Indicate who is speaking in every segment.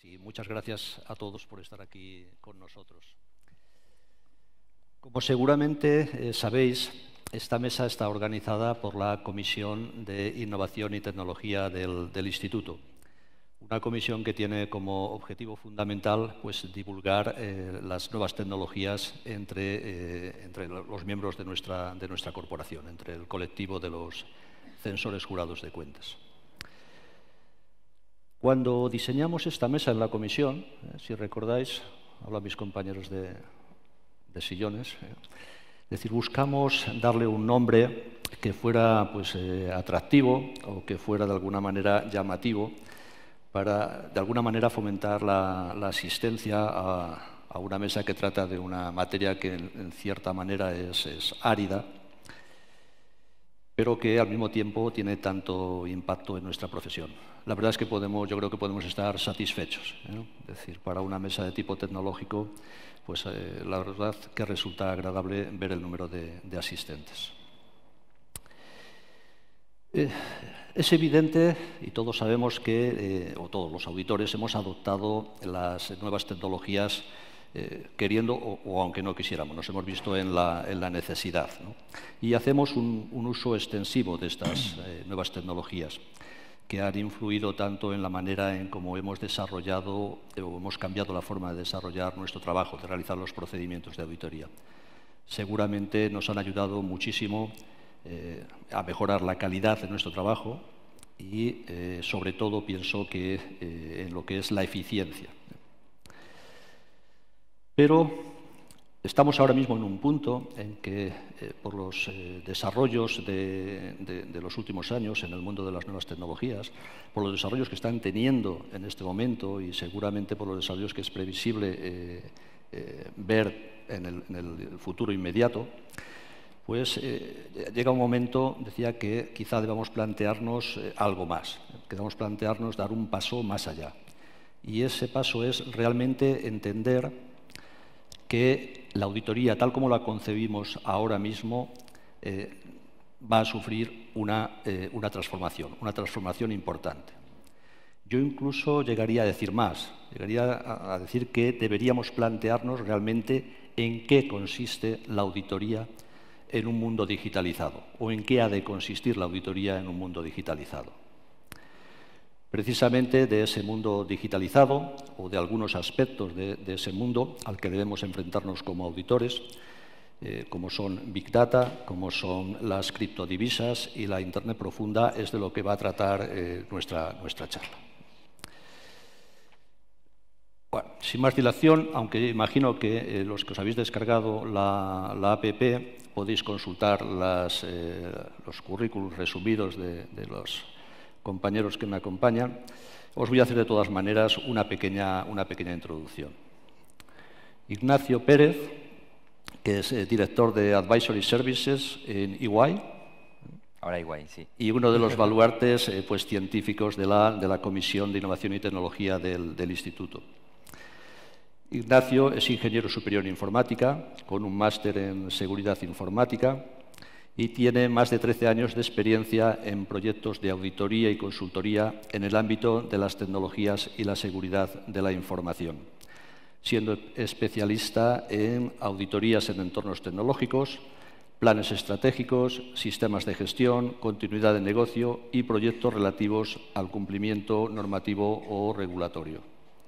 Speaker 1: y muchas gracias a todos por estar aquí con nosotros. Como seguramente sabéis, esta mesa está organizada por la Comisión de Innovación y Tecnología del Instituto. Una comisión que tiene como objetivo fundamental divulgar las nuevas tecnologías entre los miembros de nuestra corporación, entre el colectivo de los censores jurados de cuentas. Cuando diseñamos esta mesa en la comisión, si recordáis, hablo a mis compañeros de sillones, es decir, buscamos darle un nombre que fuera atractivo o que fuera de alguna manera llamativo para de alguna manera fomentar la asistencia a una mesa que trata de una materia que en cierta manera es árida, pero que al mismo tiempo tiene tanto impacto en nuestra profesión. La verdad es que yo creo que podemos estar satisfechos, ¿eh? Es decir, para una mesa de tipo tecnológico, la verdad que resulta agradable ver el número de asistentes. Es evidente, y todos sabemos que, o todos los auditores, hemos adoptado las nuevas tecnologías queriendo o aunque no quisiéramos, nos hemos visto en la necesidad, ¿no? Y hacemos un uso extensivo de estas nuevas tecnologías que han influido tanto en la manera en cómo hemos desarrollado o hemos cambiado la forma de desarrollar nuestro trabajo, de realizar los procedimientos de auditoría. Seguramente nos han ayudado muchísimo a mejorar la calidad de nuestro trabajo y, sobre todo, pienso que en lo que es la eficiencia. Pero estamos ahora mismo en un punto en que, por los desarrollos de los últimos años en el mundo de las nuevas tecnologías, por los desarrollos que están teniendo en este momento y seguramente por los desarrollos que es previsible ver en el futuro inmediato, llega un momento, decía, que quizá debamos plantearnos algo más, que debamos plantearnos dar un paso más allá. Y ese paso es realmente entender que la auditoría, tal como la concebimos ahora mismo, va a sufrir una transformación importante. Yo incluso llegaría a decir más, llegaría a decir que deberíamos plantearnos realmente en qué consiste la auditoría en un mundo digitalizado o en qué ha de consistir la auditoría en un mundo digitalizado. Precisamente de ese mundo digitalizado o de algunos aspectos de ese mundo al que debemos enfrentarnos como auditores, como son Big Data, como son las criptodivisas y la Internet profunda, es de lo que va a tratar nuestra charla. Bueno, sin más dilación, aunque imagino que los que os habéis descargado la APP podéis consultar los currículos resumidos de los compañeros que me acompañan, os voy a hacer de todas maneras una pequeña introducción. Ignacio Pérez, que es director de Advisory Services en EY.
Speaker 2: Ahora EY, sí.
Speaker 1: Y uno de los baluartes científicos de la Comisión de Innovación y Tecnología del Instituto. Ignacio es ingeniero superior en informática, con un máster en seguridad informática, y tiene más de 13 años de experiencia en proyectos de auditoría y consultoría en el ámbito de las tecnologías y la seguridad de la información, siendo especialista en auditorías en entornos tecnológicos, planes estratégicos, sistemas de gestión, continuidad de negocio y proyectos relativos al cumplimiento normativo o regulatorio.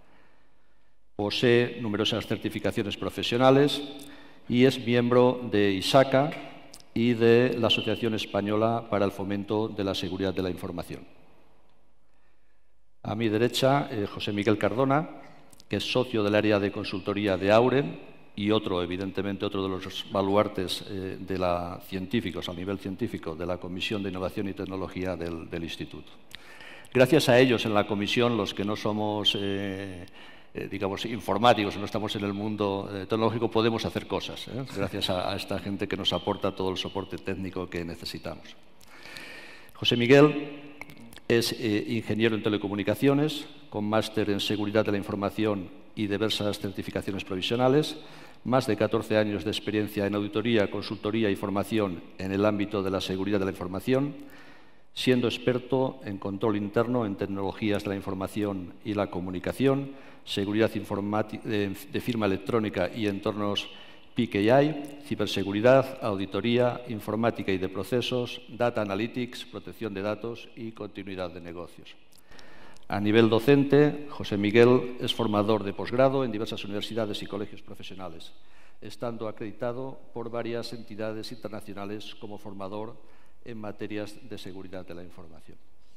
Speaker 1: Posee numerosas certificaciones profesionales y es miembro de ISACA y de la Asociación Española para el Fomento de la Seguridad de la Información. A mi derecha, José Miguel Cardona, que es socio del área de consultoría de Auren y evidentemente otro de los baluartes científicos, a nivel científico, de la Comisión de Innovación y Tecnología del Instituto. Gracias a ellos en la comisión, los que no somos digamos, informáticos, no estamos en el mundo tecnológico, podemos hacer cosas, gracias a esta gente que nos aporta todo el soporte técnico que necesitamos. José Miguel es ingeniero en telecomunicaciones, con máster en seguridad de la información y diversas certificaciones provisionales, más de 14 años de experiencia en auditoría, consultoría y formación en el ámbito de la seguridad de la información, siendo experto en control interno en tecnologías de la información y la comunicación, seguridad de firma electrónica y entornos PKI, ciberseguridad, auditoría, informática y de procesos, data analytics, protección de datos y continuidad de negocios. A nivel docente, José Miguel es formador de posgrado en diversas universidades y colegios profesionales, estando acreditado por varias entidades internacionales como formador en materias de seguridad de la información.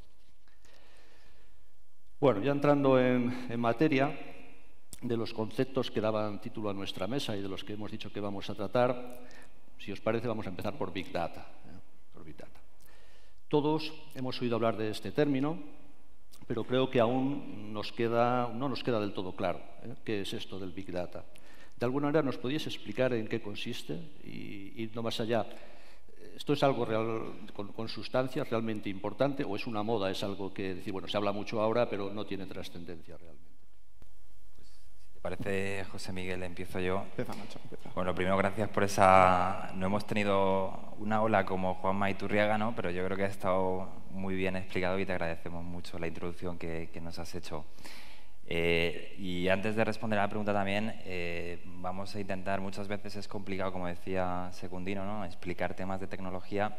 Speaker 1: Bueno, ya entrando en materia de los conceptos que daban título a nuestra mesa y de los que hemos dicho que vamos a tratar, si os parece, vamos a empezar por Big Data. Por Big Data. Todos hemos oído hablar de este término, pero creo que aún no nos queda del todo claro qué es esto del Big Data. De alguna manera, ¿nos podíais explicar en qué consiste? Y no más allá, ¿esto es algo real, con sustancia realmente importante o es una moda, es algo que decir, bueno, se habla mucho ahora, pero no tiene trascendencia realmente?
Speaker 2: Si te parece, José Miguel, empiezo yo.
Speaker 3: Empieza, Nacho, empieza.
Speaker 2: Bueno, primero, gracias por esa... No hemos tenido una ola como Juanma Iturriaga, ¿no? Pero yo creo que ha estado muy bien explicado y te agradecemos mucho la introducción que nos has hecho. Y antes de responder a la pregunta también, vamos a intentar, muchas veces es complicado, como decía Secundino, ¿no? Explicar temas de tecnología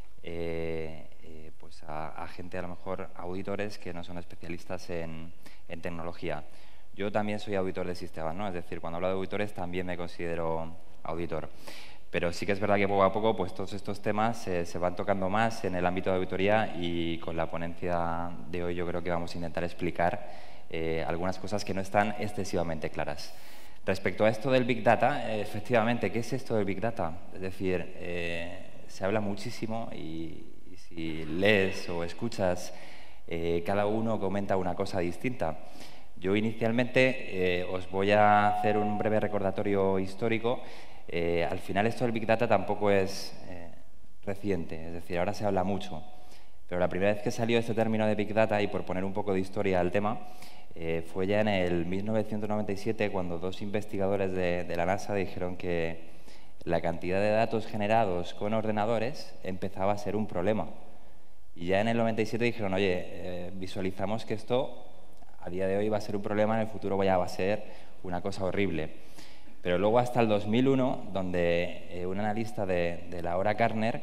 Speaker 2: pues a gente, a lo mejor auditores que no son especialistas en tecnología. Yo también soy auditor de sistemas, ¿no? Es decir, cuando hablo de auditores también me considero auditor. Pero sí que es verdad que poco a poco pues, todos estos temas se van tocando más en el ámbito de auditoría y con la ponencia de hoy yo creo que vamos a intentar explicar algunas cosas que no están excesivamente claras. Respecto a esto del Big Data, efectivamente, ¿qué es esto del Big Data? Es decir, se habla muchísimo y si lees o escuchas, cada uno comenta una cosa distinta. Yo inicialmente os voy a hacer un breve recordatorio histórico. Al final esto del Big Data tampoco es reciente, es decir, ahora se habla mucho. Pero la primera vez que salió este término de Big Data, y por poner un poco de historia al tema, fue ya en el 1997 cuando dos investigadores de la NASA dijeron que la cantidad de datos generados con ordenadores empezaba a ser un problema. Y ya en el 97 dijeron, oye, visualizamos que esto a día de hoy va a ser un problema, en el futuro ya va a ser una cosa horrible. Pero luego hasta el 2001, donde un analista de la hora Gartner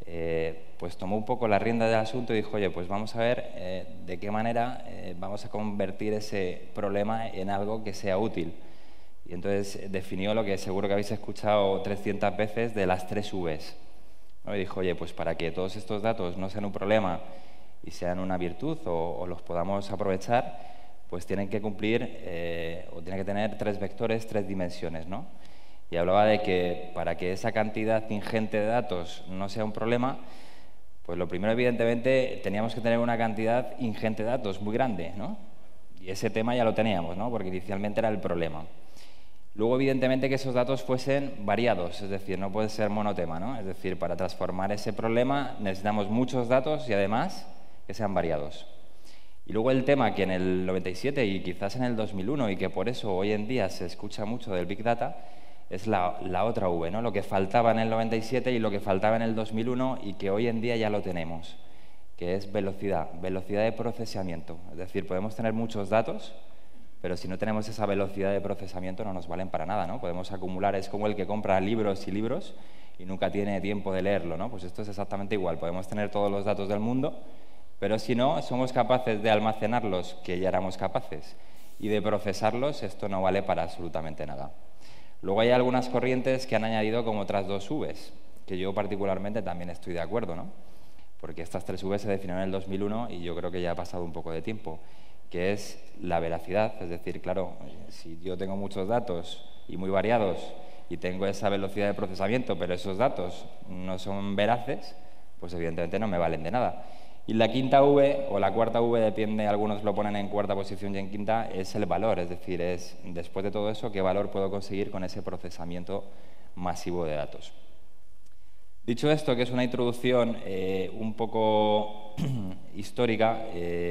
Speaker 2: pues tomó un poco la rienda del asunto y dijo, oye, pues vamos a ver de qué manera vamos a convertir ese problema en algo que sea útil. Y entonces definió lo que seguro que habéis escuchado 300 veces de las 3 Vs. ¿No? Y dijo, oye, pues para que todos estos datos no sean un problema y sean una virtud o los podamos aprovechar, pues tienen que cumplir o tienen que tener 3 vectores, 3 dimensiones, ¿no? Y hablaba de que para que esa cantidad ingente de datos no sea un problema, pues lo primero, evidentemente, teníamos que tener una cantidad ingente de datos muy grande, ¿no? Y ese tema ya lo teníamos, ¿no? Porque inicialmente era el problema. Luego, evidentemente, que esos datos fuesen variados, es decir, no puede ser monotema, ¿no? Es decir, para transformar ese problema necesitamos muchos datos y, además, que sean variados. Y luego el tema que en el 97 y quizás en el 2001, y que por eso hoy en día se escucha mucho del Big Data, es la otra V, ¿no? Lo que faltaba en el 97 y lo que faltaba en el 2001 y que hoy en día ya lo tenemos, que es velocidad de procesamiento. Es decir, podemos tener muchos datos, pero si no tenemos esa velocidad de procesamiento no nos valen para nada, ¿no? Podemos acumular, es como el que compra libros y libros y nunca tiene tiempo de leerlo, ¿no? Pues esto es exactamente igual, podemos tener todos los datos del mundo, pero si no somos capaces de almacenarlos, que ya éramos capaces, y de procesarlos, esto no vale para absolutamente nada. Luego hay algunas corrientes que han añadido como otras 2 Vs, que yo particularmente también estoy de acuerdo, ¿no? Porque estas 3 Vs se definieron en el 2001 y yo creo que ya ha pasado un poco de tiempo, que es la veracidad, es decir, claro, si yo tengo muchos datos y muy variados y tengo esa velocidad de procesamiento, pero esos datos no son veraces, pues evidentemente no me valen de nada. Y la quinta V, o la cuarta V, depende, algunos lo ponen en cuarta posición y en quinta, es el valor, es decir, es después de todo eso, qué valor puedo conseguir con ese procesamiento masivo de datos. Dicho esto, que es una introducción un poco histórica,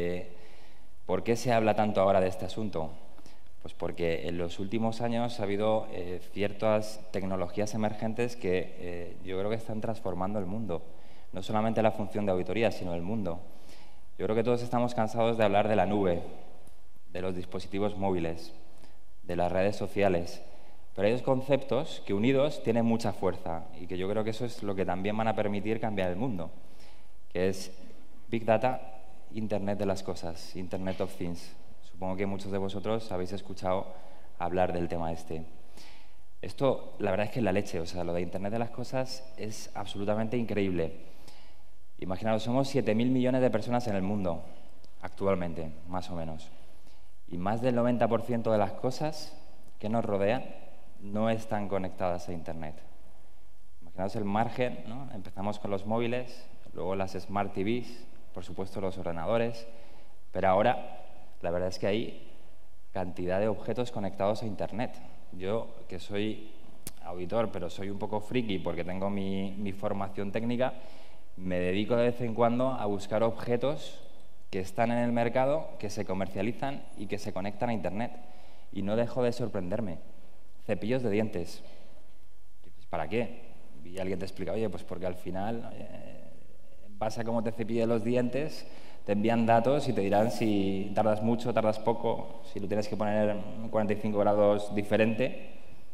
Speaker 2: ¿por qué se habla tanto ahora de este asunto? Pues porque en los últimos años ha habido ciertas tecnologías emergentes que yo creo que están transformando el mundo. no solamente la función de auditoría, sino el mundo. Yo creo que todos estamos cansados de hablar de la nube, de los dispositivos móviles, de las redes sociales, pero hay dos conceptos que unidos tienen mucha fuerza y que yo creo que eso es lo que también van a permitir cambiar el mundo, que es Big Data, Internet de las cosas, Internet of Things. Supongo que muchos de vosotros habéis escuchado hablar del tema este. Esto, la verdad es que es la leche, o sea, lo de Internet de las cosas es absolutamente increíble. Imaginaos, somos 7.000 millones de personas en el mundo, actualmente, más o menos. Y más del 90% de las cosas que nos rodean no están conectadas a Internet. Imaginaos el margen, ¿no? Empezamos con los móviles, luego las Smart TVs, por supuesto los ordenadores, pero ahora la verdad es que hay cantidad de objetos conectados a Internet. Yo, que soy auditor, pero soy un poco friki porque tengo mi formación técnica, me dedico de vez en cuando a buscar objetos que están en el mercado, que se comercializan y que se conectan a Internet. Y no dejo de sorprenderme. Cepillos de dientes. ¿Para qué? Y alguien te explica, oye, pues porque al final, en base a cómo te cepilles los dientes, te envían datos y te dirán si tardas mucho, tardas poco, si lo tienes que poner en 45 grados diferente.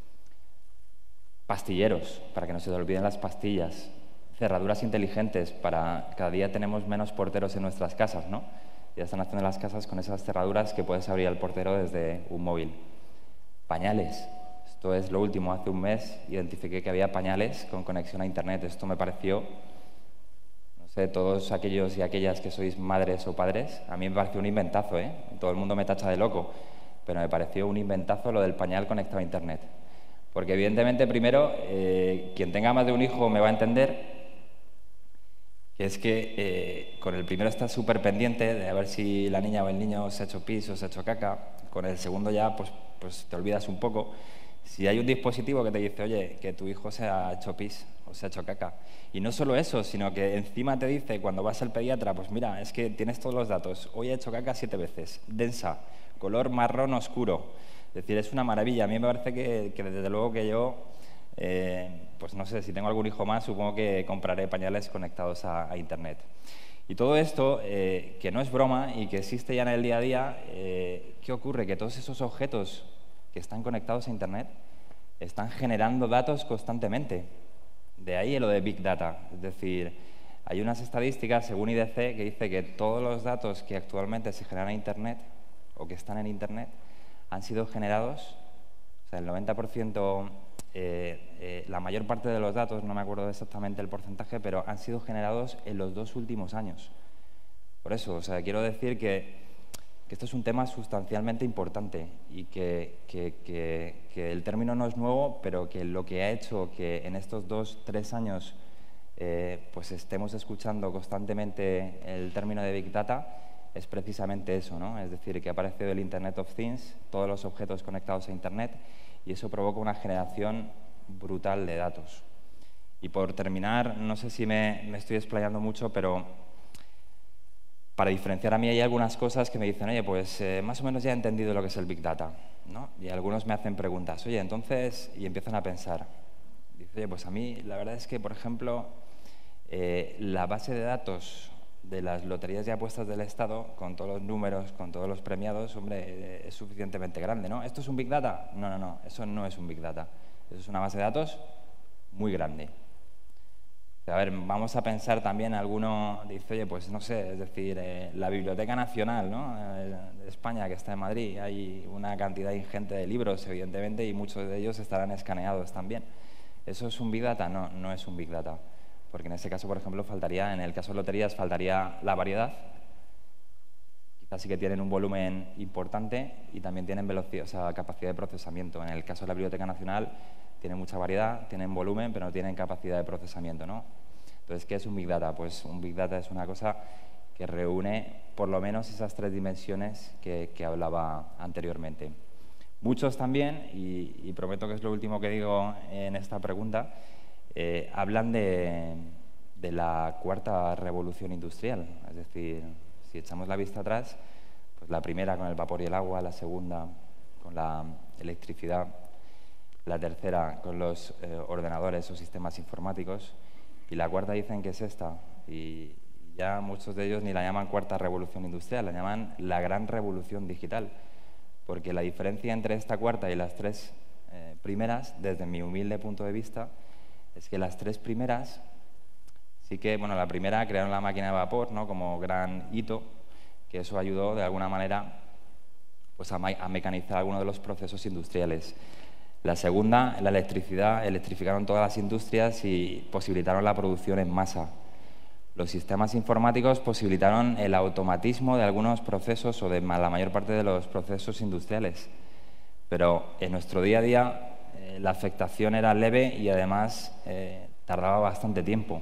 Speaker 2: Pastilleros, para que no se te olviden las pastillas. Cerraduras inteligentes, para cada día tenemos menos porteros en nuestras casas, ¿no? Ya están haciendo las casas con esas cerraduras que puedes abrir al portero desde un móvil. Pañales. Esto es lo último. Hace un mes identifiqué que había pañales con conexión a Internet. Esto me pareció, no sé, todos aquellos y aquellas que sois madres o padres, a mí me pareció un inventazo, ¿eh? Todo el mundo me tacha de loco, pero me pareció un inventazo lo del pañal conectado a Internet. Porque evidentemente, primero, quien tenga más de un hijo me va a entender que es que con el primero estás súper pendiente de a ver si la niña o el niño se ha hecho pis o se ha hecho caca. Con el segundo ya pues te olvidas un poco. Si hay un dispositivo que te dice, oye, que tu hijo se ha hecho pis o se ha hecho caca. Y no solo eso, sino que encima te dice, cuando vas al pediatra, pues mira, es que tienes todos los datos. Hoy he hecho caca 7 veces, densa, color marrón oscuro. Es decir, es una maravilla. A mí me parece que desde luego que yo... pues no sé, si tengo algún hijo más, supongo que compraré pañales conectados a Internet. Y todo esto, que no es broma y que existe ya en el día a día, ¿qué ocurre? Que todos esos objetos que están conectados a Internet están generando datos constantemente. De ahí lo de Big Data. Es decir, hay unas estadísticas, según IDC, que dice que todos los datos que actualmente se generan a Internet o que están en Internet han sido generados, o sea, el 90%... la mayor parte de los datos, no me acuerdo exactamente el porcentaje, pero han sido generados en los 2 últimos años. Por eso, o sea, quiero decir que esto es un tema sustancialmente importante y que el término no es nuevo, pero que lo que ha hecho que en estos 2-3 años pues estemos escuchando constantemente el término de Big Data es precisamente eso, ¿no? Es decir, que ha aparecido el Internet of Things, todos los objetos conectados a Internet, y eso provoca una generación brutal de datos. Y por terminar, no sé si me estoy explayando mucho, pero para diferenciar a mí hay algunas cosas que me dicen, oye, pues más o menos ya he entendido lo que es el Big Data, ¿no? Y algunos me hacen preguntas, oye, entonces, y empiezan a pensar. Dice, oye, pues a mí la verdad es que, por ejemplo, la base de datos de las loterías y apuestas del Estado, con todos los números, con todos los premiados, hombre, es suficientemente grande, ¿no? ¿Esto es un Big Data? No, eso no es un Big Data. Eso es una base de datos muy grande. A ver, vamos a pensar también, alguno dice, oye, pues no sé, es decir, la Biblioteca Nacional, ¿no? De España, que está en Madrid, hay una cantidad ingente de libros, evidentemente, y muchos de ellos estarán escaneados también. ¿Eso es un Big Data? No, no es un Big Data. Porque en ese caso, por ejemplo, faltaría, en el caso de loterías, faltaría la variedad. Quizás sí que tienen un volumen importante y también tienen velocidad, o sea, capacidad de procesamiento. En el caso de la Biblioteca Nacional, tienen mucha variedad, tienen volumen, pero no tienen capacidad de procesamiento, ¿no? Entonces, ¿qué es un Big Data? Pues un Big Data es una cosa que reúne por lo menos esas 3 dimensiones que hablaba anteriormente. Muchos también, y prometo que es lo último que digo en esta pregunta, hablan de la 4ª revolución industrial. Es decir, si echamos la vista atrás, pues la primera con el vapor y el agua, la segunda con la electricidad, la tercera con los ordenadores o sistemas informáticos Y la cuarta dicen que es esta. Y ya muchos de ellos ni la llaman cuarta revolución industrial, la llaman la gran revolución digital. Porque la diferencia entre esta cuarta y las tres primeras, desde mi humilde punto de vista, es que las tres primeras sí que, bueno, la primera crearon la máquina de vapor, ¿no?, como gran hito, que eso ayudó de alguna manera pues a mecanizar algunos de los procesos industriales. La segunda, la electricidad, electrificaron todas las industrias y posibilitaron la producción en masa. Los sistemas informáticos posibilitaron el automatismo de algunos procesos o de la mayor parte de los procesos industriales. Pero en nuestro día a día la afectación era leve y además tardaba bastante tiempo.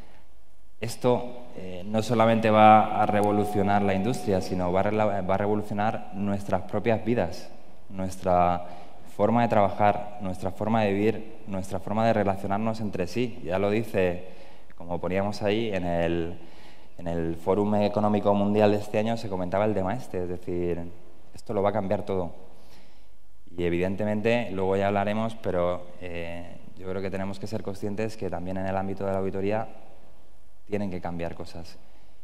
Speaker 2: Esto no solamente va a revolucionar la industria, sino va a revolucionar nuestras propias vidas, nuestra forma de trabajar, nuestra forma de vivir, nuestra forma de relacionarnos entre sí. Ya lo dice, como poníamos ahí, en el Fórum Económico Mundial de este año se comentaba el tema este, es decir, esto lo va a cambiar todo. Y evidentemente, luego ya hablaremos, pero yo creo que tenemos que ser conscientes que también en el ámbito de la auditoría tienen que cambiar cosas.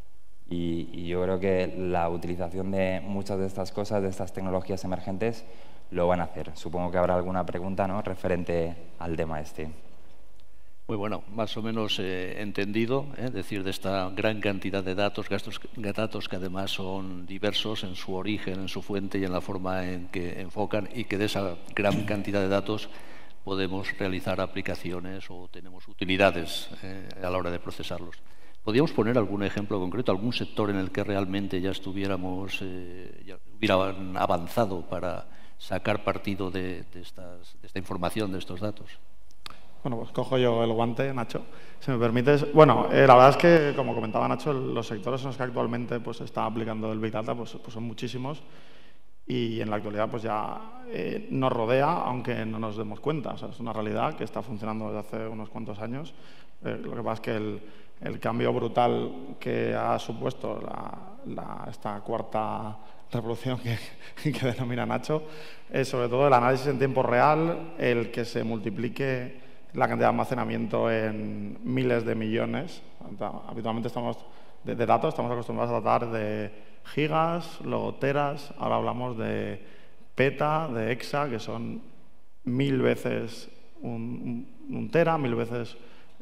Speaker 2: Y yo creo que la utilización de muchas de estas cosas, de estas tecnologías emergentes, lo van a hacer. Supongo que habrá alguna pregunta, ¿no?, referente al tema este.
Speaker 1: Muy bueno, más o menos entendido, es decir, de esta gran cantidad de datos que además son diversos en su origen, en su fuente y en la forma en que enfocan, y que de esa gran cantidad de datos podemos realizar aplicaciones o tenemos utilidades a la hora de procesarlos. ¿Podríamos poner algún ejemplo concreto, algún sector en el que realmente ya estuviéramos, ya hubieran avanzado para sacar partido de esta información, de estos datos?
Speaker 3: Bueno, pues cojo yo el guante, Nacho, si me permites. Bueno, la verdad es que, como comentaba Nacho, los sectores en los que actualmente pues, se está aplicando el Big Data pues son muchísimos, y en la actualidad pues ya nos rodea, aunque no nos demos cuenta. O sea, es una realidad que está funcionando desde hace unos cuantos años. Lo que pasa es que el cambio brutal que ha supuesto esta cuarta revolución que denomina Nacho es sobre todo el análisis en tiempo real, el que se multiplique la cantidad de almacenamiento en miles de millones. Habitualmente de datos estamos acostumbrados a tratar de gigas, luego teras, ahora hablamos de peta, de hexa, que son 1000 veces un tera, 1000 veces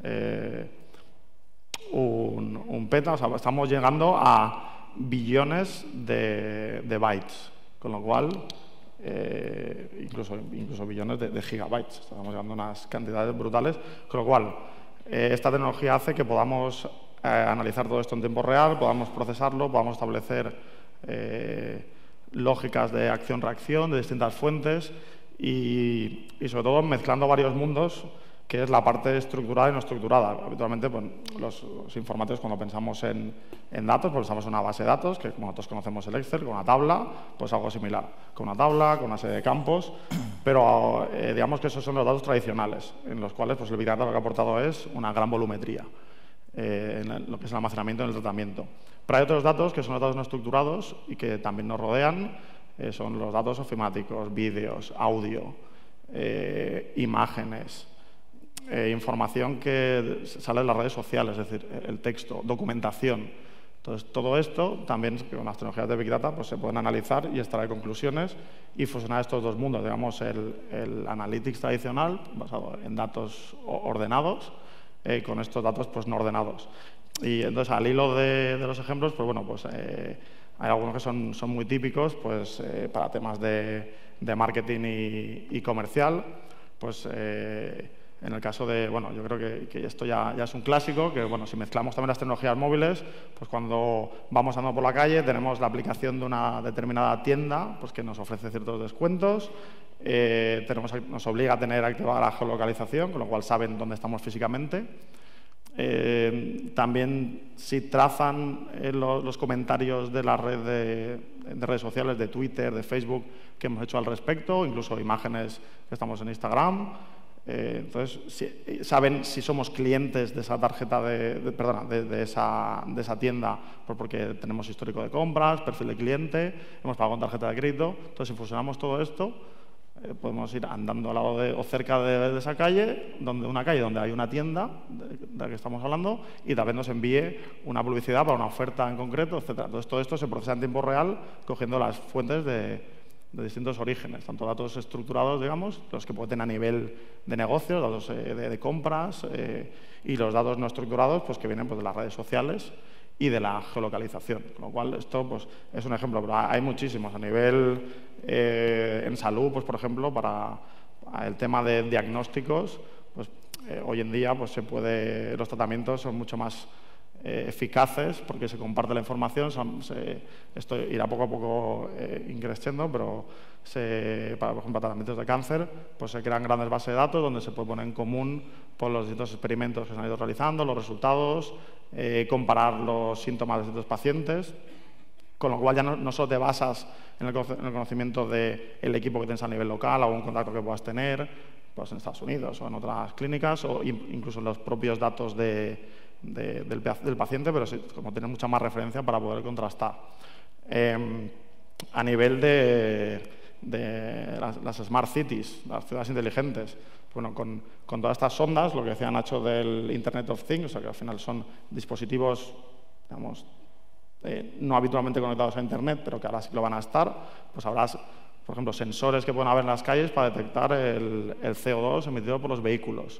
Speaker 3: un peta. O sea, estamos llegando a billones de bytes, con lo cual incluso billones de gigabytes. Estamos llegando a unas cantidades brutales, con lo cual esta tecnología hace que podamos analizar todo esto en tiempo real, podamos procesarlo, podamos establecer lógicas de acción-reacción de distintas fuentes y sobre todo mezclando varios mundos, que es la parte estructurada y no estructurada. Habitualmente, pues, los informáticos, cuando pensamos en datos, pues pensamos en una base de datos, que como nosotros conocemos el Excel, con una tabla, pues algo similar, con una tabla, con una serie de campos, pero digamos que esos son los datos tradicionales, en los cuales pues, el Big Data lo que ha aportado es una gran volumetría en lo que es el almacenamiento y el tratamiento. Pero hay otros datos que son los datos no estructurados y que también nos rodean, son los datos ofimáticos, vídeos, audio, imágenes, información que sale de las redes sociales, es decir, el texto, documentación. Entonces, todo esto también con las tecnologías de Big Data pues, se pueden analizar y extraer conclusiones y fusionar estos dos mundos. Digamos, el analytics tradicional, basado en datos ordenados, con estos datos pues, no ordenados. Y entonces, al hilo de los ejemplos, pues bueno, pues hay algunos que son muy típicos pues, para temas de marketing y comercial. Pues en el caso de, bueno, yo creo que esto ya es un clásico, que bueno, si mezclamos también las tecnologías móviles, pues cuando vamos andando por la calle tenemos la aplicación de una determinada tienda pues que nos ofrece ciertos descuentos, nos obliga a tener activada la geolocalización, con lo cual saben dónde estamos físicamente. También si trazan los comentarios de la red de redes sociales, de Twitter, de Facebook, que hemos hecho al respecto, incluso imágenes que estamos en Instagram. Entonces, saben si somos clientes de esa tarjeta, de esa tienda, porque tenemos histórico de compras, perfil de cliente, hemos pagado con tarjeta de crédito. Entonces, si fusionamos todo esto, podemos ir andando al lado o cerca de esa calle, una calle donde hay una tienda de la que estamos hablando, y tal vez nos envíe una publicidad para una oferta en concreto, etc. Entonces, todo esto se procesa en tiempo real cogiendo las fuentes de distintos orígenes, tanto datos estructurados, digamos, los que pueden tener a nivel de negocios, datos de compras, y los datos no estructurados, pues que vienen pues, de las redes sociales y de la geolocalización. Con lo cual, esto pues, es un ejemplo, pero hay muchísimos. A nivel en salud, pues, por ejemplo, para el tema de diagnósticos, pues, hoy en día pues, los tratamientos son mucho más eficaces porque se comparte la información. Esto irá poco a poco increciendo, pero por ejemplo, tratamientos de cáncer, pues se crean grandes bases de datos donde se puede poner en común por los distintos experimentos que se han ido realizando, los resultados, comparar los síntomas de distintos pacientes, con lo cual ya no solo te basas en el conocimiento del equipo que tienes a nivel local o un contacto que puedas tener pues en Estados Unidos o en otras clínicas o incluso en los propios datos del paciente, pero sí, como tienes mucha más referencia para poder contrastar. A nivel de las Smart Cities, las ciudades inteligentes, bueno, con todas estas sondas, lo que decía Nacho del Internet of Things, o sea, que al final son dispositivos, digamos, no habitualmente conectados a Internet, pero que ahora sí que lo van a estar, pues habrá, por ejemplo, sensores que pueden haber en las calles para detectar el CO2 emitido por los vehículos.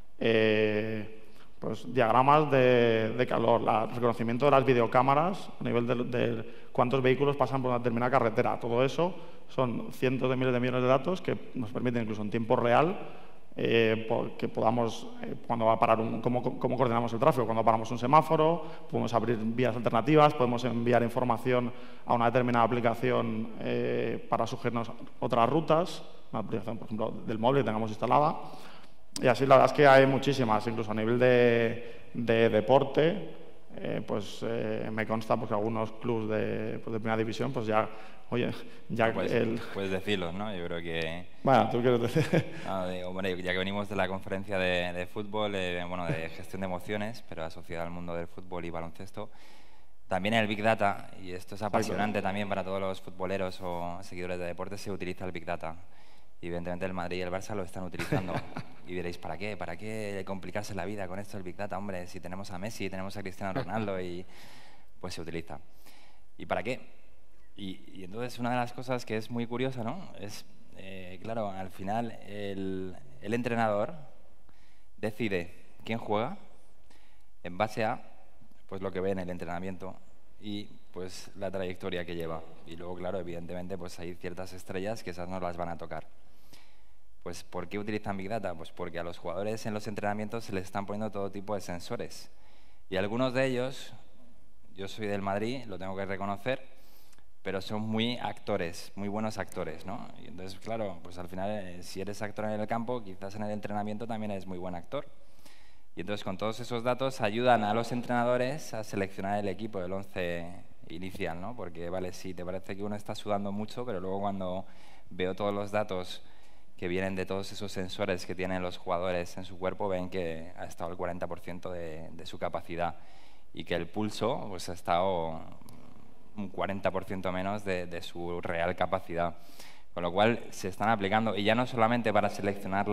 Speaker 3: Pues diagramas de calor, el reconocimiento de las videocámaras a nivel de cuántos vehículos pasan por una determinada carretera. Todo eso son cientos de miles de millones de datos que nos permiten incluso en tiempo real que podamos, cuando va a parar cómo coordinamos el tráfico, cuando paramos un semáforo, podemos abrir vías alternativas, podemos enviar información a una determinada aplicación para sugerirnos otras rutas, una aplicación, por ejemplo, del móvil que tengamos instalada. Y así la verdad es que hay muchísimas, incluso a nivel de deporte, me consta pues, que algunos clubes de primera división, pues ya, oye, ya
Speaker 2: puedes decirlo, ¿no? Yo creo que...
Speaker 3: Bueno, tú quieres decir...
Speaker 2: Bueno, ya que venimos de la conferencia de fútbol, de gestión de emociones, pero asociada al mundo del fútbol y baloncesto, también en el Big Data, y esto es apasionante también para todos los futboleros o seguidores de deporte, se utiliza el Big Data. Y evidentemente el Madrid y el Barça lo están utilizando. Y diréis, ¿para qué? ¿Para qué complicarse la vida con esto del Big Data? Hombre, si tenemos a Messi, tenemos a Cristiano Ronaldo y pues se utiliza. ¿Y para qué? Y entonces una de las cosas que es muy curiosa, ¿no? Es, claro, al final el entrenador decide quién juega en base a pues lo que ve en el entrenamiento y pues la trayectoria que lleva. Y luego, claro, evidentemente pues hay ciertas estrellas que esas no las van a tocar. Pues, ¿por qué utilizan Big Data? Pues porque a los jugadores en los entrenamientos se les están poniendo todo tipo de sensores. Y algunos de ellos, yo soy del Madrid, lo tengo que reconocer, pero son muy actores, muy buenos actores, ¿no? Y entonces, claro, pues al final, si eres actor en el campo, quizás en el entrenamiento también eres muy buen actor. Y entonces, con todos esos datos, ayudan a los entrenadores a seleccionar el equipo, el 11 inicial, ¿no? Porque, vale, sí, te parece que uno está sudando mucho, pero luego cuando veo todos los datos que vienen de todos esos sensores que tienen los jugadores en su cuerpo, ven que ha estado el 40% de su capacidad y que el pulso pues, ha estado un 40% menos de su real capacidad. Con lo cual se están aplicando, y ya no solamente para seleccionar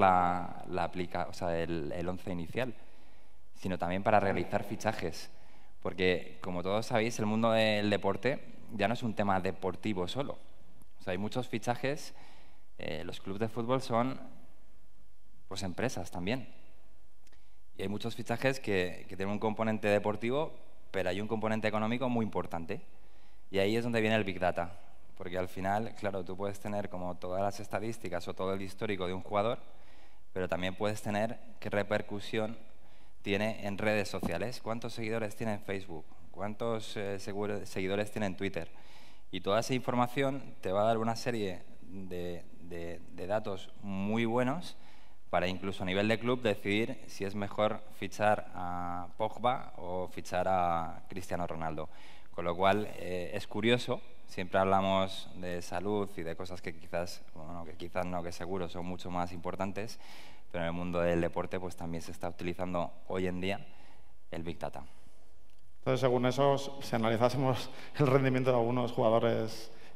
Speaker 2: el 11 inicial, sino también para realizar fichajes. Porque, como todos sabéis, el mundo del deporte ya no es un tema deportivo solo. O sea, hay muchos fichajes. Los clubes de fútbol son pues, empresas también. Y hay muchos fichajes que tienen un componente deportivo, pero hay un componente económico muy importante. Y ahí es donde viene el Big Data. Porque al final, claro, tú puedes tener como todas las estadísticas o todo el histórico de un jugador, pero también puedes tener qué repercusión tiene en redes sociales. ¿Cuántos seguidores tiene en Facebook? ¿Cuántos seguidores tiene en Twitter? Y toda esa información te va a dar una serie de datos muy buenos para incluso a nivel de club decidir si es mejor fichar a Pogba o fichar a Cristiano Ronaldo. Con lo cual es curioso, siempre hablamos de salud y de cosas que quizás no, que seguro son mucho más importantes, pero en el mundo del deporte pues también se está utilizando hoy en día el Big Data.
Speaker 3: Entonces, según eso, si analizásemos el rendimiento de algunos jugadores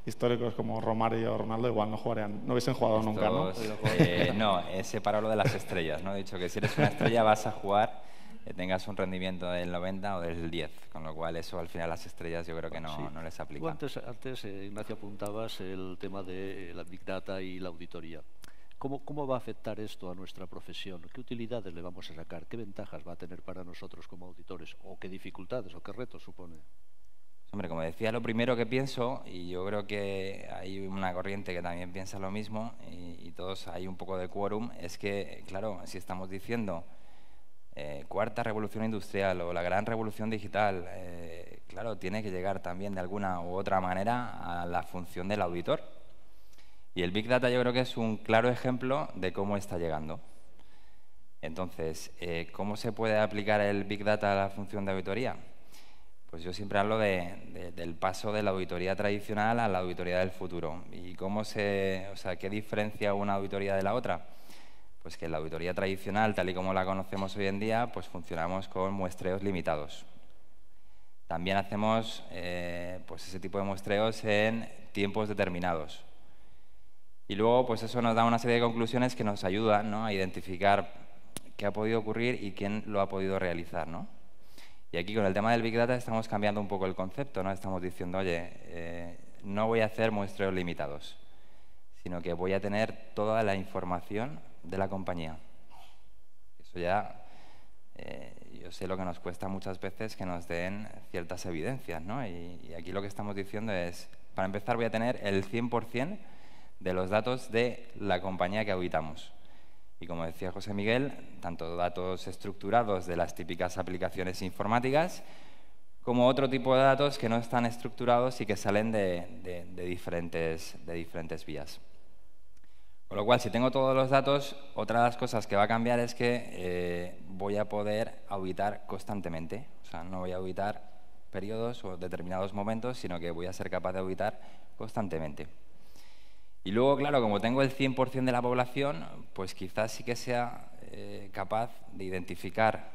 Speaker 3: históricos como Romario o Ronaldo igual no hubiesen jugado nunca, ¿no?
Speaker 2: No, he separado lo de las estrellas, ¿no? He dicho que si eres una estrella vas a jugar, tengas un rendimiento del 90 o del 10, con lo cual eso al final las estrellas yo creo que no les aplica.
Speaker 1: Antes Ignacio, apuntabas el tema de la Big Data y la auditoría. ¿Cómo va a afectar esto a nuestra profesión? ¿Qué utilidades le vamos a sacar? ¿Qué ventajas va a tener para nosotros como auditores? ¿O qué dificultades o qué retos supone?
Speaker 2: Hombre, como decía, lo primero que pienso, y yo creo que hay una corriente que también piensa lo mismo, y todos hay un poco de quórum, es que, claro, si estamos diciendo cuarta revolución industrial o la gran revolución digital, claro, tiene que llegar también de alguna u otra manera a la función del auditor. Y el Big Data yo creo que es un claro ejemplo de cómo está llegando. Entonces, ¿cómo se puede aplicar el Big Data a la función de auditoría? Pues yo siempre hablo del paso de la auditoría tradicional a la auditoría del futuro. ¿Y qué diferencia una auditoría de la otra? Pues que en la auditoría tradicional, tal y como la conocemos hoy en día, pues funcionamos con muestreos limitados. También hacemos pues ese tipo de muestreos en tiempos determinados. Y luego, pues eso nos da una serie de conclusiones que nos ayudan, ¿no?, a identificar qué ha podido ocurrir y quién lo ha podido realizar, ¿no? Y aquí con el tema del Big Data estamos cambiando un poco el concepto, ¿no? Estamos diciendo, oye, no voy a hacer muestreos limitados, sino que voy a tener toda la información de la compañía. Eso ya, yo sé lo que nos cuesta muchas veces que nos den ciertas evidencias, ¿no? Y aquí lo que estamos diciendo es, para empezar voy a tener el 100% de los datos de la compañía que auditamos. Y como decía José Miguel, tanto datos estructurados de las típicas aplicaciones informáticas, como otro tipo de datos que no están estructurados y que salen de diferentes vías. Con lo cual, si tengo todos los datos, otra de las cosas que va a cambiar es que voy a poder auditar constantemente. O sea, no voy a auditar periodos o determinados momentos, sino que voy a ser capaz de auditar constantemente. Y luego, claro, como tengo el 100% de la población, pues quizás sí que sea capaz de identificar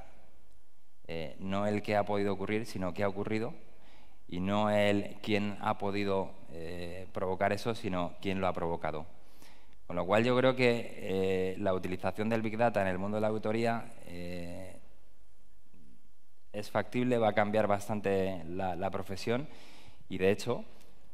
Speaker 2: no el qué ha podido ocurrir, sino qué ha ocurrido, y no el quién ha podido provocar eso, sino quién lo ha provocado. Con lo cual yo creo que la utilización del Big Data en el mundo de la auditoría es factible, va a cambiar bastante la profesión y, de hecho,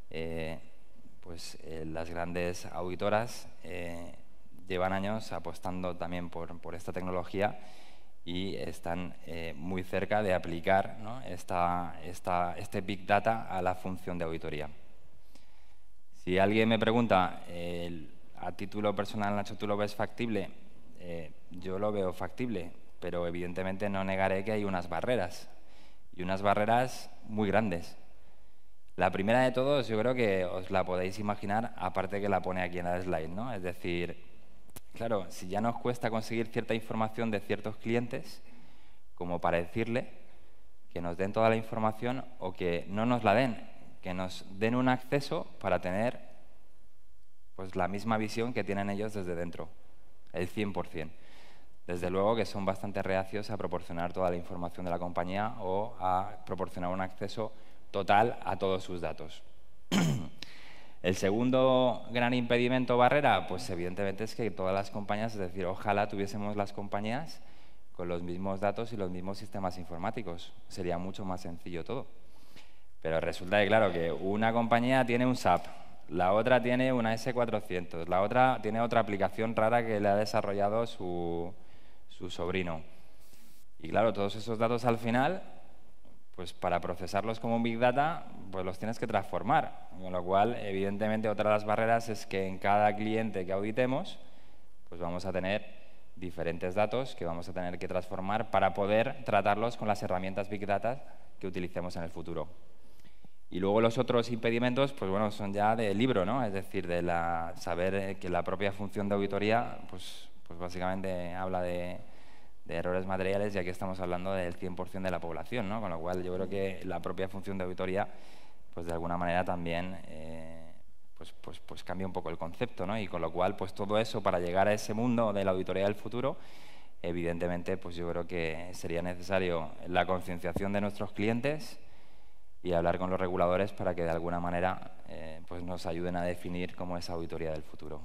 Speaker 2: las grandes auditoras llevan años apostando también por esta tecnología y están muy cerca de aplicar, ¿no?, este Big Data a la función de auditoría. Si alguien me pregunta, a título personal, Nacho, ¿tú lo ves factible? Yo lo veo factible, pero evidentemente no negaré que hay unas barreras, y unas barreras muy grandes. La primera de todos, yo creo que os la podéis imaginar, aparte que la pone aquí en la slide, ¿no? Es decir, claro, si ya nos cuesta conseguir cierta información de ciertos clientes, como para decirle que nos den toda la información o que no nos la den, que nos den un acceso para tener pues la misma visión que tienen ellos desde dentro, el 100%. Desde luego que son bastante reacios a proporcionar toda la información de la compañía o a proporcionar un acceso total a todos sus datos. El segundo gran impedimento o barrera, pues evidentemente es que todas las compañías, es decir, ojalá tuviésemos las compañías con los mismos datos y los mismos sistemas informáticos. Sería mucho más sencillo todo. Pero resulta que, claro, que una compañía tiene un SAP, la otra tiene una S400, la otra tiene otra aplicación rara que le ha desarrollado su sobrino. Y claro, todos esos datos al final, pues para procesarlos como un Big Data, pues los tienes que transformar. Con lo cual, evidentemente, otra de las barreras es que en cada cliente que auditemos, pues vamos a tener diferentes datos que vamos a tener que transformar para poder tratarlos con las herramientas Big Data que utilicemos en el futuro. Y luego los otros impedimentos, pues bueno, son ya de libro, ¿no? Es decir, de saber que la propia función de auditoría, pues básicamente habla de errores materiales, y aquí estamos hablando del 100% de la población, ¿no? Con lo cual yo creo que la propia función de auditoría, pues de alguna manera también pues cambia un poco el concepto, ¿no? Y con lo cual, pues todo eso para llegar a ese mundo de la auditoría del futuro, evidentemente, pues yo creo que sería necesario la concienciación de nuestros clientes y hablar con los reguladores para que de alguna manera pues nos ayuden a definir cómo es auditoría del futuro.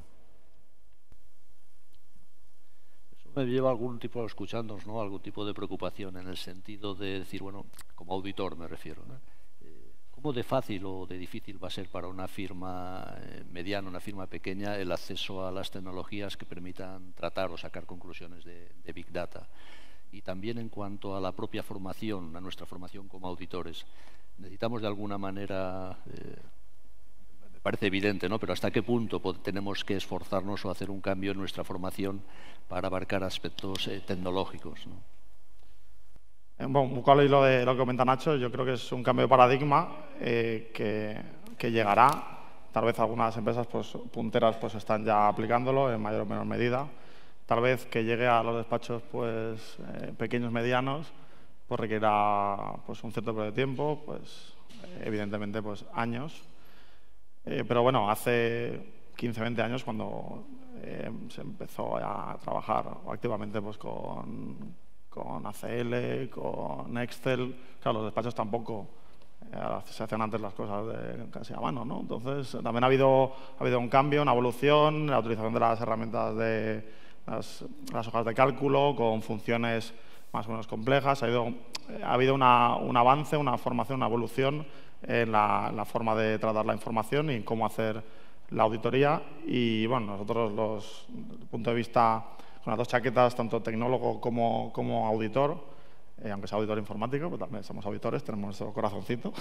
Speaker 1: Eso me lleva a algún tipo, escuchándonos, ¿no? Algún tipo de preocupación en el sentido de decir, bueno, como auditor me refiero, ¿no? ¿Cómo de fácil o de difícil va a ser para una firma mediana, una firma pequeña, el acceso a las tecnologías que permitan tratar o sacar conclusiones de Big Data? Y también en cuanto a la propia formación, a nuestra formación como auditores, necesitamos de alguna manera, me parece evidente, ¿no? Pero ¿hasta qué punto tenemos que esforzarnos o hacer un cambio en nuestra formación para abarcar aspectos tecnológicos, ¿no?
Speaker 3: Bueno, un poco al hilo de lo que comenta Nacho, yo creo que es un cambio de paradigma que llegará. Tal vez algunas empresas pues, punteras pues, están ya aplicándolo en mayor o menor medida. Tal vez que llegue a los despachos pues, pequeños, medianos, pues requiera pues, un cierto periodo de tiempo, pues, evidentemente pues, años. Pero bueno, hace 15, 20 años cuando se empezó a trabajar activamente pues, con ACL, con Excel. Claro, los despachos tampoco se hacían antes las cosas casi a mano, ¿no? Entonces, también ha habido un cambio, una evolución, la utilización de las herramientas de las hojas de cálculo con funciones más o menos complejas. Ha habido un avance, una formación, una evolución en la forma de tratar la información y en cómo hacer la auditoría. Y, bueno, nosotros, desde el punto de vista con las dos chaquetas, tanto tecnólogo como auditor, aunque sea auditor informático, pues también somos auditores, tenemos nuestro corazoncito.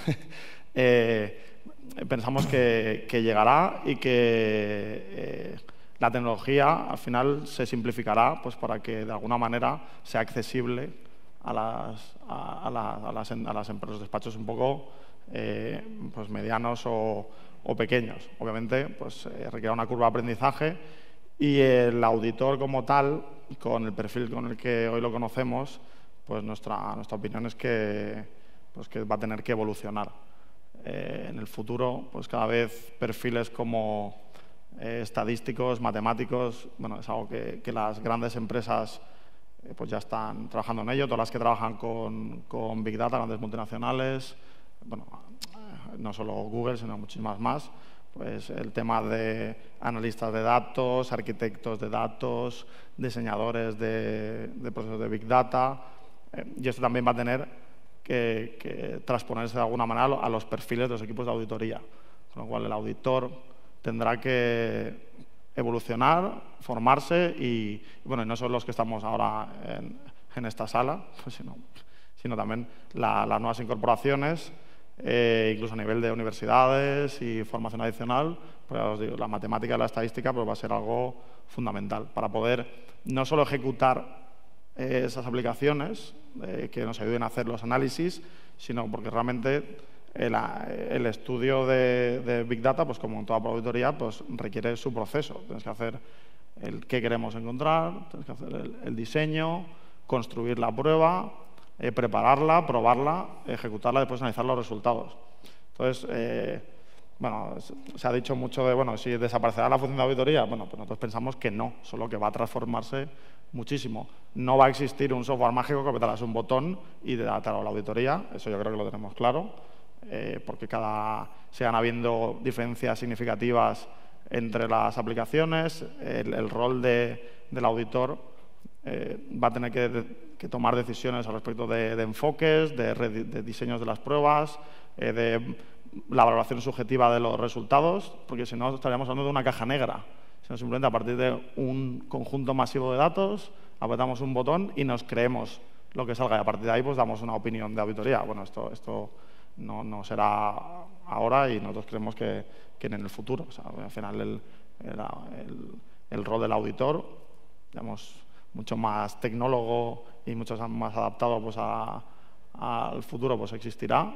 Speaker 3: Pensamos que llegará y que la tecnología al final se simplificará pues, para que de alguna manera sea accesible a las empresas, los despachos un poco pues medianos o pequeños. Obviamente pues, requiere una curva de aprendizaje. Y el auditor como tal, con el perfil con el que hoy lo conocemos, pues nuestra opinión es que va a tener que evolucionar. En el futuro, pues cada vez perfiles como estadísticos, matemáticos, bueno, es algo que las grandes empresas pues ya están trabajando en ello, todas las que trabajan con Big Data, grandes multinacionales, bueno, no solo Google, sino muchísimas más. Pues el tema de analistas de datos, arquitectos de datos, diseñadores de procesos de Big Data. Y esto también va a tener que transponerse de alguna manera a los perfiles de los equipos de auditoría. Con lo cual el auditor tendrá que evolucionar, formarse y bueno, no son los que estamos ahora en esta sala, pues sino también las nuevas incorporaciones. Incluso a nivel de universidades y formación adicional, pues ya os digo, la matemática y la estadística pues va a ser algo fundamental para poder no solo ejecutar esas aplicaciones que nos ayuden a hacer los análisis, sino porque realmente el estudio de Big Data, pues como en toda auditoría, pues requiere su proceso. Tienes que hacer el qué queremos encontrar, tienes que hacer el diseño, construir la prueba, prepararla, probarla, ejecutarla y después analizar los resultados. Entonces, bueno, se ha dicho mucho de, bueno, si desaparecerá la función de auditoría. Bueno, pues nosotros pensamos que no, solo que va a transformarse muchísimo. No va a existir un software mágico que apretarás un botón y te dará la auditoría, eso yo creo que lo tenemos claro, porque sigan habiendo diferencias significativas entre las aplicaciones, el rol del auditor va a tener que tomar decisiones al respecto de enfoques, de diseños de las pruebas, de la valoración subjetiva de los resultados, porque si no estaríamos hablando de una caja negra, sino simplemente a partir de un conjunto masivo de datos, apretamos un botón y nos creemos lo que salga y a partir de ahí pues damos una opinión de auditoría. Bueno, esto no será ahora y nosotros creemos que en el futuro. O sea, al final el rol del auditor, digamos, mucho más tecnólogo y mucho más adaptado pues, al futuro, pues existirá.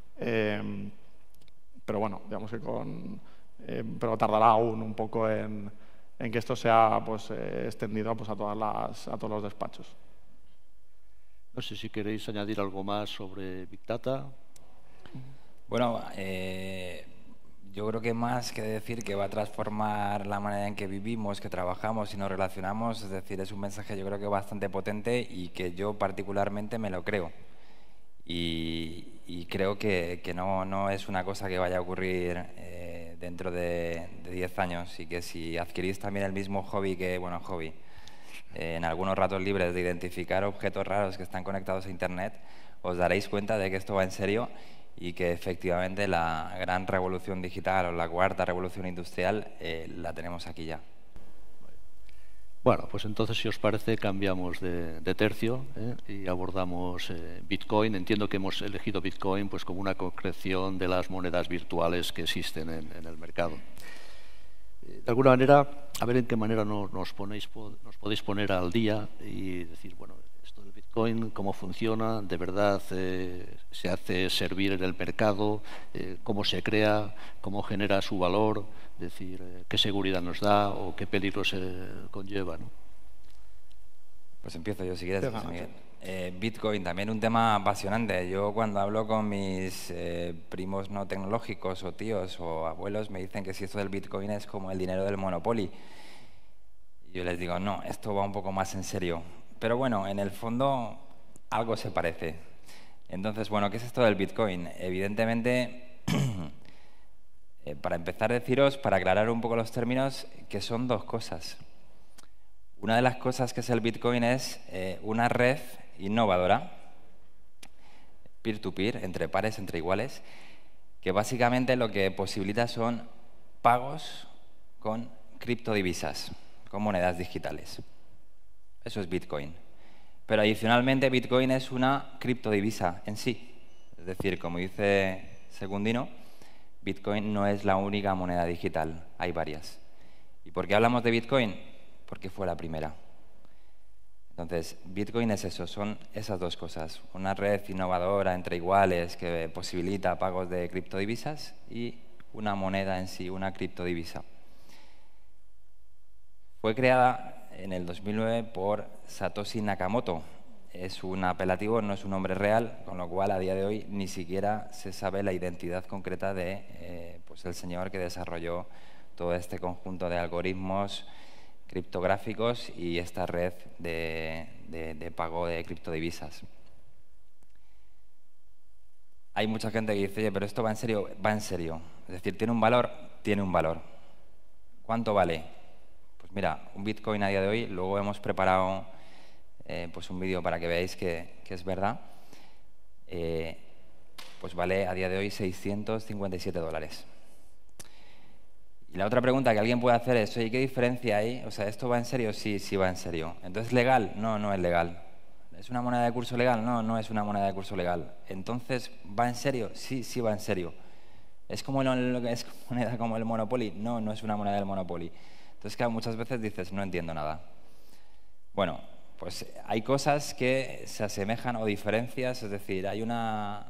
Speaker 3: Pero bueno, digamos que pero tardará aún un poco en que esto sea pues, extendido pues, a todos los despachos.
Speaker 1: No sé si queréis añadir algo más sobre Big Data.
Speaker 2: Bueno, yo creo que más que decir que va a transformar la manera en que vivimos, que trabajamos y nos relacionamos, es decir, es un mensaje yo creo que bastante potente y que yo particularmente me lo creo. Y creo que no es una cosa que vaya a ocurrir dentro de 10 años y que si adquirís también el mismo hobby que, bueno, en algunos ratos libres de identificar objetos raros que están conectados a Internet, os daréis cuenta de que esto va en serio y que efectivamente la gran revolución digital o la cuarta revolución industrial la tenemos aquí ya.
Speaker 1: Bueno, pues entonces, si os parece, cambiamos de tercio y abordamos Bitcoin. Entiendo que hemos elegido Bitcoin pues como una concreción de las monedas virtuales que existen en el mercado. De alguna manera, a ver en qué manera nos podéis poner al día y decir, bueno, esto del Bitcoin, cómo funciona, de verdad se hace servir en el mercado, cómo se crea, cómo genera su valor, es decir, qué seguridad nos da o qué peligros conlleva, ¿no?
Speaker 2: Pues empiezo yo, si quieres, José Miguel. Bitcoin, también un tema apasionante. Yo cuando hablo con mis primos no tecnológicos o tíos o abuelos me dicen que si esto del Bitcoin es como el dinero del Monopoly. Y yo les digo, no, esto va un poco más en serio. Pero bueno, en el fondo algo se parece. Entonces, bueno, ¿qué es esto del Bitcoin? Evidentemente, para empezar a deciros, para aclarar un poco los términos, que son dos cosas. Una de las cosas que es el Bitcoin es una red innovadora, peer-to-peer, entre pares, entre iguales, que básicamente lo que posibilita son pagos con criptodivisas, con monedas digitales. Eso es Bitcoin. Pero adicionalmente Bitcoin es una criptodivisa en sí. Es decir, como dice Secundino, Bitcoin no es la única moneda digital, hay varias. ¿Y por qué hablamos de Bitcoin? Porque fue la primera. Entonces, Bitcoin es eso, son esas dos cosas. Una red innovadora entre iguales que posibilita pagos de criptodivisas y una moneda en sí, una criptodivisa. Fue creada en el 2009 por Satoshi Nakamoto. Es un apelativo, no es un nombre real, con lo cual a día de hoy ni siquiera se sabe la identidad concreta de pues el señor que desarrolló todo este conjunto de algoritmos criptográficos y esta red de pago de criptodivisas. Hay mucha gente que dice, oye, pero esto va en serio, va en serio. Es decir, ¿tiene un valor? Tiene un valor. ¿Cuánto vale? Pues mira, un Bitcoin a día de hoy, luego hemos preparado pues un vídeo para que veáis que es verdad, pues vale a día de hoy $657. Y la otra pregunta que alguien puede hacer es, oye, ¿qué diferencia hay? O sea, ¿esto va en serio? Sí, sí va en serio. ¿Entonces legal? No, no es legal. ¿Es una moneda de curso legal? No, no es una moneda de curso legal. ¿Entonces va en serio? Sí, sí va en serio. ¿Es como es moneda como el Monopoly? No, no es una moneda del Monopoly. Entonces, claro, muchas veces dices, no entiendo nada. Bueno, pues hay cosas que se asemejan o diferencias, es decir, hay una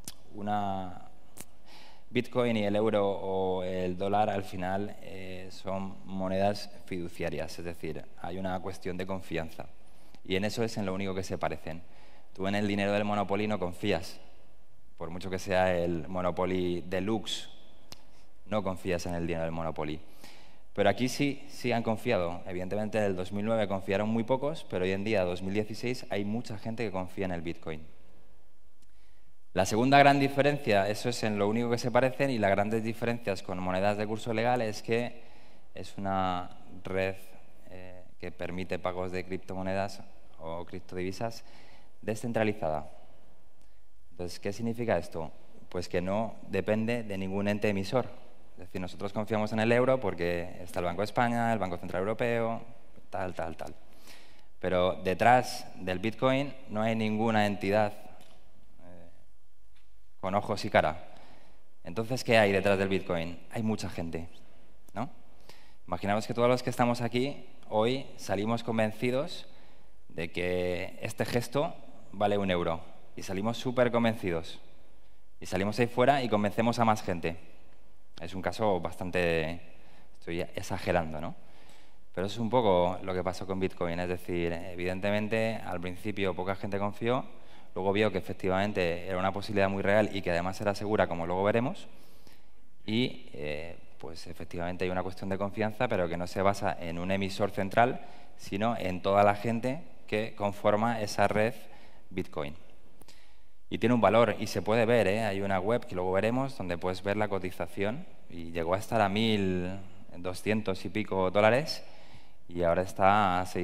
Speaker 2: Bitcoin y el euro o el dólar al final son monedas fiduciarias, es decir, hay una cuestión de confianza. Y en eso es en lo único que se parecen. Tú en el dinero del Monopoly no confías, por mucho que sea el Monopoly Deluxe, no confías en el dinero del Monopoly. Pero aquí sí han confiado. Evidentemente, en el 2009 confiaron muy pocos, pero hoy en día, 2016, hay mucha gente que confía en el Bitcoin. La segunda gran diferencia, eso es en lo único que se parecen, y las grandes diferencias con monedas de curso legal es que es una red que permite pagos de criptomonedas o criptodivisas descentralizada. Entonces, ¿qué significa esto? Pues que no depende de ningún ente emisor. Es decir, nosotros confiamos en el euro porque está el Banco de España, el Banco Central Europeo, tal. Pero detrás del Bitcoin no hay ninguna entidad con ojos y cara. Entonces, ¿qué hay detrás del Bitcoin? Hay mucha gente, ¿no? Imaginaos que todos los que estamos aquí hoy salimos convencidos de que este gesto vale €1 y salimos súper convencidos. Y salimos ahí fuera y convencemos a más gente. Es un caso bastante... estoy exagerando, ¿no? Pero eso es un poco lo que pasó con Bitcoin. Es decir, evidentemente, al principio poca gente confió, luego vio que efectivamente era una posibilidad muy real y que además era segura, como luego veremos, y pues efectivamente hay una cuestión de confianza, pero que no se basa en un emisor central, sino en toda la gente que conforma esa red Bitcoin. Y tiene un valor y se puede ver, hay una web que luego veremos donde puedes ver la cotización y llegó a estar a 1.200 y pico dólares y ahora está a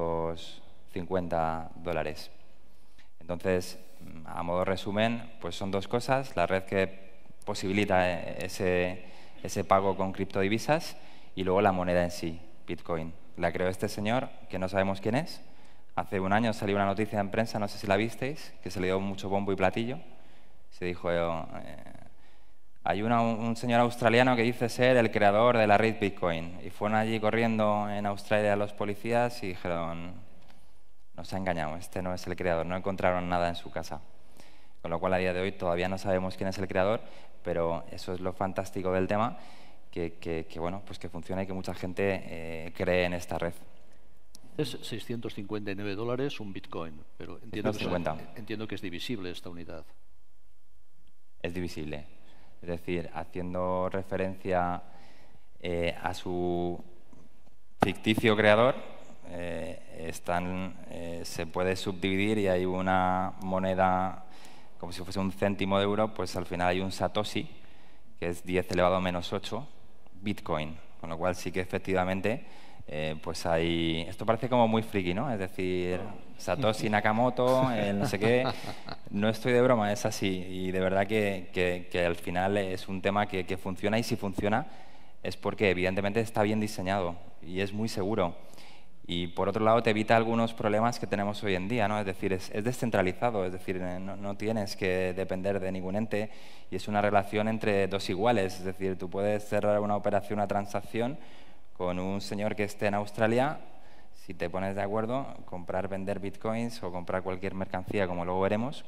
Speaker 2: 650 dólares. Entonces, a modo resumen, pues son dos cosas: la red que posibilita ese pago con criptodivisas y luego la moneda en sí, Bitcoin. La creó este señor, que no sabemos quién es. Hace un año salió una noticia en prensa, no sé si la visteis, que se le dio mucho bombo y platillo. Se dijo, hay un señor australiano que dice ser el creador de la red Bitcoin. Y fueron allí corriendo en Australia los policías y dijeron, nos ha engañado, este no es el creador, no encontraron nada en su casa. Con lo cual, a día de hoy todavía no sabemos quién es el creador, pero eso es lo fantástico del tema, que bueno, pues que funciona y que mucha gente cree en esta red.
Speaker 1: Es 659 dólares un Bitcoin, pero entiendo que es divisible esta unidad.
Speaker 2: Es divisible. Es decir, haciendo referencia a su ficticio creador, se puede subdividir y hay una moneda como si fuese un céntimo de euro, pues al final hay un Satoshi, que es 10 elevado a menos 8 Bitcoin. Con lo cual sí que efectivamente pues hay... Esto parece como muy friki, ¿no? Es decir, Satoshi Nakamoto, no sé qué. No estoy de broma, es así. Y de verdad que al final es un tema que funciona, y si funciona es porque evidentemente está bien diseñado y es muy seguro. Y por otro lado te evita algunos problemas que tenemos hoy en día, ¿no? Es decir, es descentralizado, es decir, no tienes que depender de ningún ente y es una relación entre dos iguales. Es decir, tú puedes cerrar una operación, una transacción con un señor que esté en Australia, si te pones de acuerdo, comprar, vender bitcoins o comprar cualquier mercancía, como luego veremos,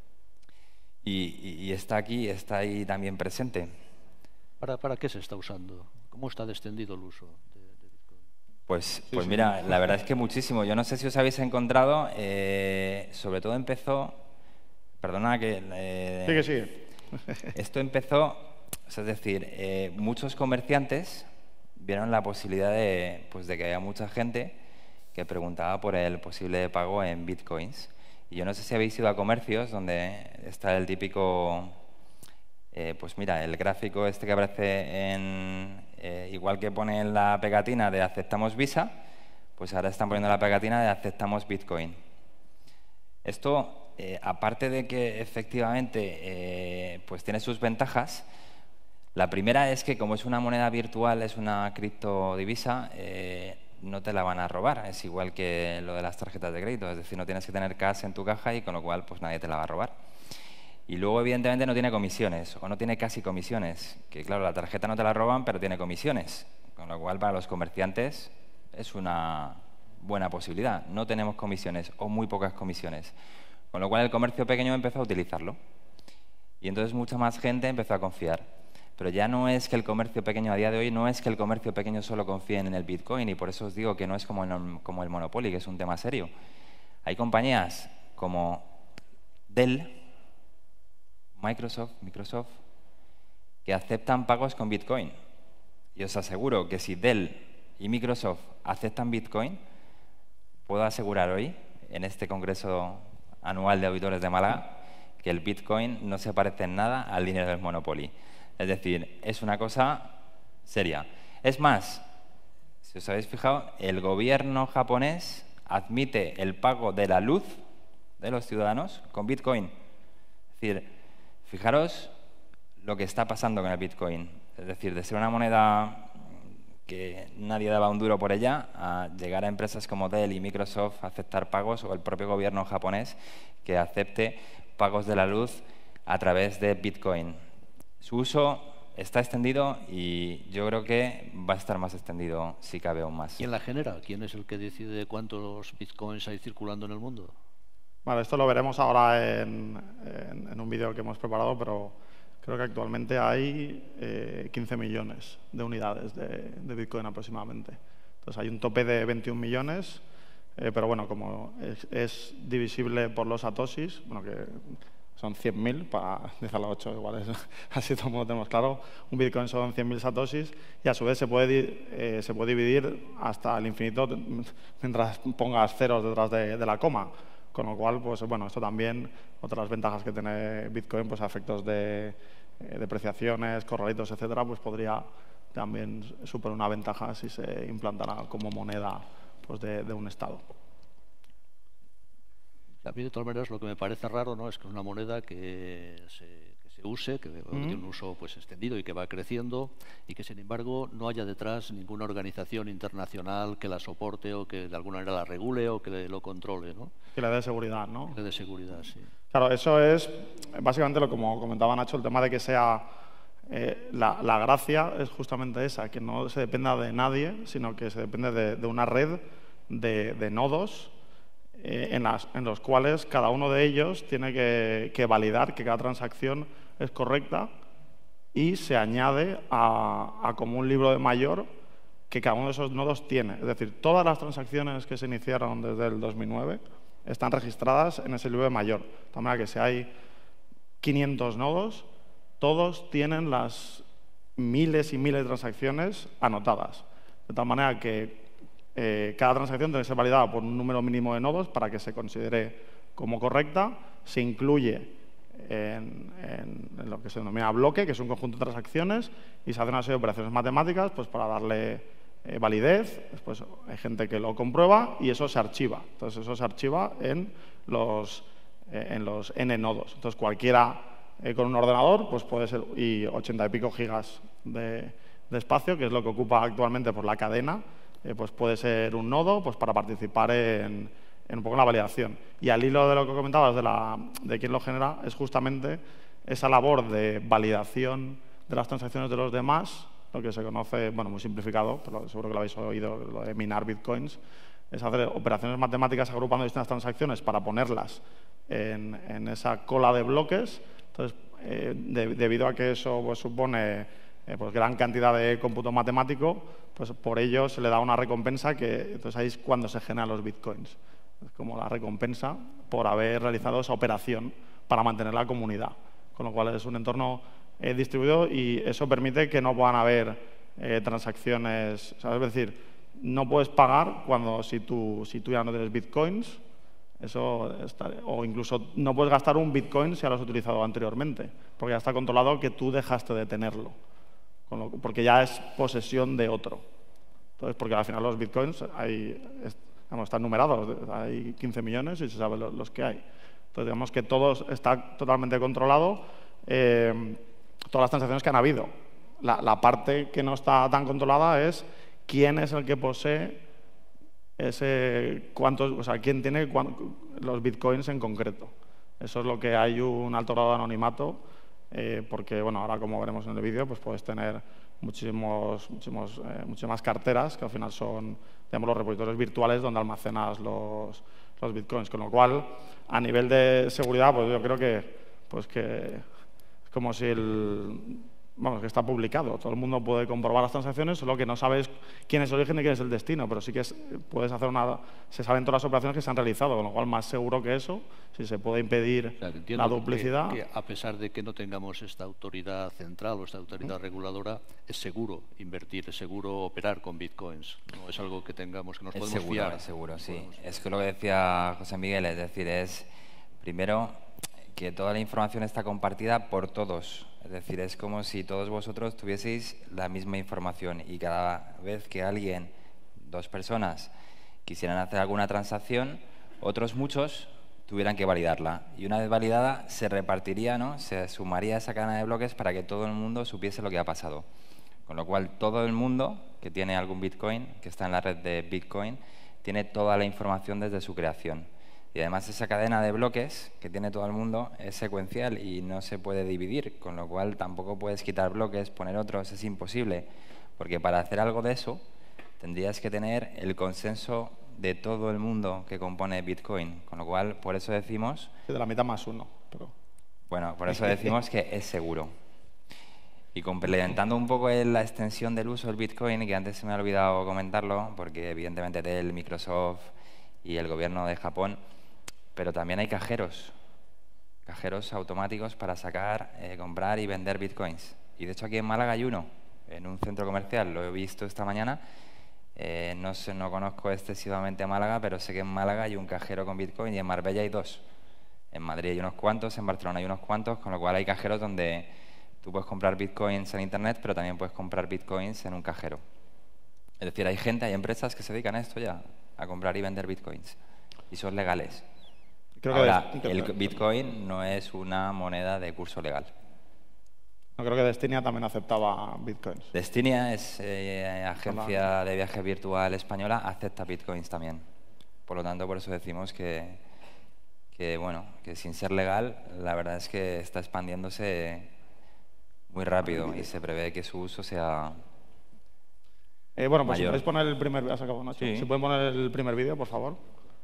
Speaker 2: y está aquí, está ahí también presente.
Speaker 1: ¿Para qué se está usando? ¿Cómo está extendido el uso de Bitcoin?
Speaker 2: Pues mira, la verdad es que muchísimo. Yo no sé si os habéis encontrado, sobre todo empezó... Perdona que...
Speaker 3: Sigue, sigue.
Speaker 2: Esto empezó, es decir, muchos comerciantes vieron la posibilidad de que había mucha gente que preguntaba por el posible pago en bitcoins. Y yo no sé si habéis ido a comercios donde está el típico, pues mira, el gráfico este que aparece igual que pone en la pegatina de aceptamos Visa, pues ahora están poniendo la pegatina de aceptamos Bitcoin. Esto, aparte de que efectivamente pues tiene sus ventajas, la primera es que como es una moneda virtual, es una criptodivisa, no te la van a robar. Es igual que lo de las tarjetas de crédito, es decir, no tienes que tener cash en tu caja y con lo cual pues nadie te la va a robar. Y luego, evidentemente, no tiene comisiones o no tiene casi comisiones, que claro, la tarjeta no te la roban, pero tiene comisiones, con lo cual para los comerciantes es una buena posibilidad. No tenemos comisiones o muy pocas comisiones, con lo cual el comercio pequeño empezó a utilizarlo y entonces mucha más gente empezó a confiar. Pero ya no es que el comercio pequeño, a día de hoy, no es que el comercio pequeño solo confíe en el Bitcoin, y por eso os digo que no es como el Monopoly, que es un tema serio. Hay compañías como Dell, Microsoft, que aceptan pagos con Bitcoin. Y os aseguro que si Dell y Microsoft aceptan Bitcoin, puedo asegurar hoy, en este congreso anual de auditores de Málaga, que el Bitcoin no se parece en nada al dinero del Monopoly. Es decir, es una cosa seria. Es más, si os habéis fijado, el gobierno japonés admite el pago de la luz de los ciudadanos con Bitcoin. Es decir, fijaros lo que está pasando con el Bitcoin. Es decir, de ser una moneda que nadie daba un duro por ella, a llegar a empresas como Dell y Microsoft a aceptar pagos, o el propio gobierno japonés que acepte pagos de la luz a través de Bitcoin. Su uso está extendido y yo creo que va a estar más extendido si cabe aún más.
Speaker 1: ¿Quién la genera? ¿Quién es el que decide cuántos bitcoins hay circulando en el mundo?
Speaker 3: Vale, esto lo veremos ahora en un vídeo que hemos preparado, pero creo que actualmente hay 15 millones de unidades de Bitcoin aproximadamente. Entonces hay un tope de 21 millones, pero bueno, como es divisible por los satoshis, bueno, que son 100.000, para 10 a la 8 igual, así todo el mundo tenemos claro. Un Bitcoin son 100.000 satoshis y a su vez se puede dividir hasta el infinito mientras pongas ceros detrás de la coma. Con lo cual, pues bueno, esto también, otras ventajas que tiene Bitcoin, pues a efectos de depreciaciones, corralitos, etcétera, pues podría también suponer una ventaja si se implantara como moneda pues de un Estado.
Speaker 1: A mí, de todas maneras, lo que me parece raro, ¿no?, es que es una moneda que se use, que tiene un uso pues extendido y que va creciendo, y que, sin embargo, no haya detrás ninguna organización internacional que la soporte o que de alguna manera la regule o que lo controle, ¿no?
Speaker 3: Que le dé seguridad, ¿no?
Speaker 1: Que le dé seguridad, sí.
Speaker 3: Claro, eso es básicamente como comentaba Nacho, el tema de que sea la gracia es justamente esa, que no se dependa de nadie, sino que se depende de una red de nodos en los cuales cada uno de ellos tiene que validar que cada transacción es correcta, y se añade a como un libro de mayor que cada uno de esos nodos tiene. Es decir, todas las transacciones que se iniciaron desde el 2009 están registradas en ese libro de mayor. De tal manera que si hay 500 nodos, todos tienen las miles y miles de transacciones anotadas. De tal manera que cada transacción debe ser validada por un número mínimo de nodos para que se considere como correcta. Se incluye en lo que se denomina bloque, que es un conjunto de transacciones, y se hace una serie de operaciones matemáticas pues, para darle validez. Después hay gente que lo comprueba y eso se archiva. Entonces eso se archiva en los N nodos. Entonces cualquiera con un ordenador pues puede ser, y 80 y pico gigas de espacio, que es lo que ocupa actualmente por la cadena, pues puede ser un nodo pues para participar en un poco la validación. Y al hilo de lo que comentabas de quién lo genera, es justamente esa labor de validación de las transacciones de los demás, lo que se conoce, bueno, muy simplificado, pero seguro que lo habéis oído, lo de minar bitcoins, es hacer operaciones matemáticas agrupando distintas transacciones para ponerlas en esa cola de bloques. Entonces, debido a que eso pues, supone pues, gran cantidad de cómputo matemático, pues por ello se le da una recompensa que entonces ahí es cuando se generan los bitcoins. Es como la recompensa por haber realizado esa operación para mantener la comunidad. Con lo cual es un entorno distribuido y eso permite que no puedan haber transacciones. ¿Sabes? Es decir, no puedes pagar cuando si tú ya no tienes bitcoins, o incluso no puedes gastar un bitcoin si ya lo has utilizado anteriormente, porque ya está controlado que tú dejaste de tenerlo, porque ya es posesión de otro. Entonces, porque al final los bitcoins están numerados, hay 15 millones y se sabe los que hay. Entonces, digamos que todo está totalmente controlado, todas las transacciones que han habido. La parte que no está tan controlada es quién es el que posee quién tiene los bitcoins en concreto. Eso es lo que hay un alto grado de anonimato, porque, bueno, ahora como veremos en el vídeo, pues puedes tener muchísimas carteras que al final son, digamos, los repositorios virtuales donde almacenas los bitcoins. Con lo cual, a nivel de seguridad, pues yo creo que es como si que está publicado. Todo el mundo puede comprobar las transacciones, solo que no sabes quién es el origen y quién es el destino, pero sí que puedes hacer se saben todas las operaciones que se han realizado, con lo cual más seguro que eso, si se puede impedir la duplicidad.
Speaker 1: Que a pesar de que no tengamos esta autoridad central o esta autoridad reguladora, es seguro invertir, es seguro operar con bitcoins. No es algo que tengamos, que nos podemos fiar.
Speaker 2: Es seguro, sí. Es que lo que decía José Miguel, es decir, es primero que toda la información está compartida por todos. Es decir, es como si todos vosotros tuvieseis la misma información y cada vez que dos personas, quisieran hacer alguna transacción, otros muchos tuvieran que validarla. Y una vez validada, se repartiría, ¿no? Se sumaría esa cadena de bloques para que todo el mundo supiese lo que ha pasado. Con lo cual, todo el mundo que tiene algún Bitcoin, que está en la red de Bitcoin, tiene toda la información desde su creación. Y además esa cadena de bloques que tiene todo el mundo es secuencial y no se puede dividir, con lo cual tampoco puedes quitar bloques, poner otros, es imposible. Porque para hacer algo de eso tendrías que tener el consenso de todo el mundo que compone Bitcoin. Con lo cual, por eso decimos...
Speaker 3: De la mitad más uno. Pero...
Speaker 2: Bueno, por eso decimos que es seguro. Y complementando un poco la extensión del uso del Bitcoin, que antes se me ha olvidado comentarlo, porque evidentemente Dell, Microsoft y el gobierno de Japón, pero también hay cajeros automáticos para sacar, comprar y vender bitcoins. Y de hecho aquí en Málaga hay uno, en un centro comercial, lo he visto esta mañana. No conozco excesivamente a Málaga, pero sé que en Málaga hay un cajero con bitcoin y en Marbella hay 2. En Madrid hay unos cuantos, en Barcelona hay unos cuantos, con lo cual hay cajeros donde Tú puedes comprar bitcoins en Internet, pero también puedes comprar bitcoins en un cajero. Es decir, hay gente, hay empresas que se dedican a esto ya, a comprar y vender bitcoins. Y son legales. Ahora, el bitcoin no es una moneda de curso legal.
Speaker 3: No, creo que Destinia también aceptaba bitcoins.
Speaker 2: Destinia es agencia de viaje virtual española, acepta bitcoins también. Por lo tanto, por eso decimos que sin ser legal, la verdad es que está expandiéndose muy rápido y se prevé que su uso sea
Speaker 3: bueno, pues
Speaker 2: mayor.
Speaker 3: si podéis poner el primer vídeo,
Speaker 2: Sí.
Speaker 3: Si pueden poner el primer vídeo, por favor.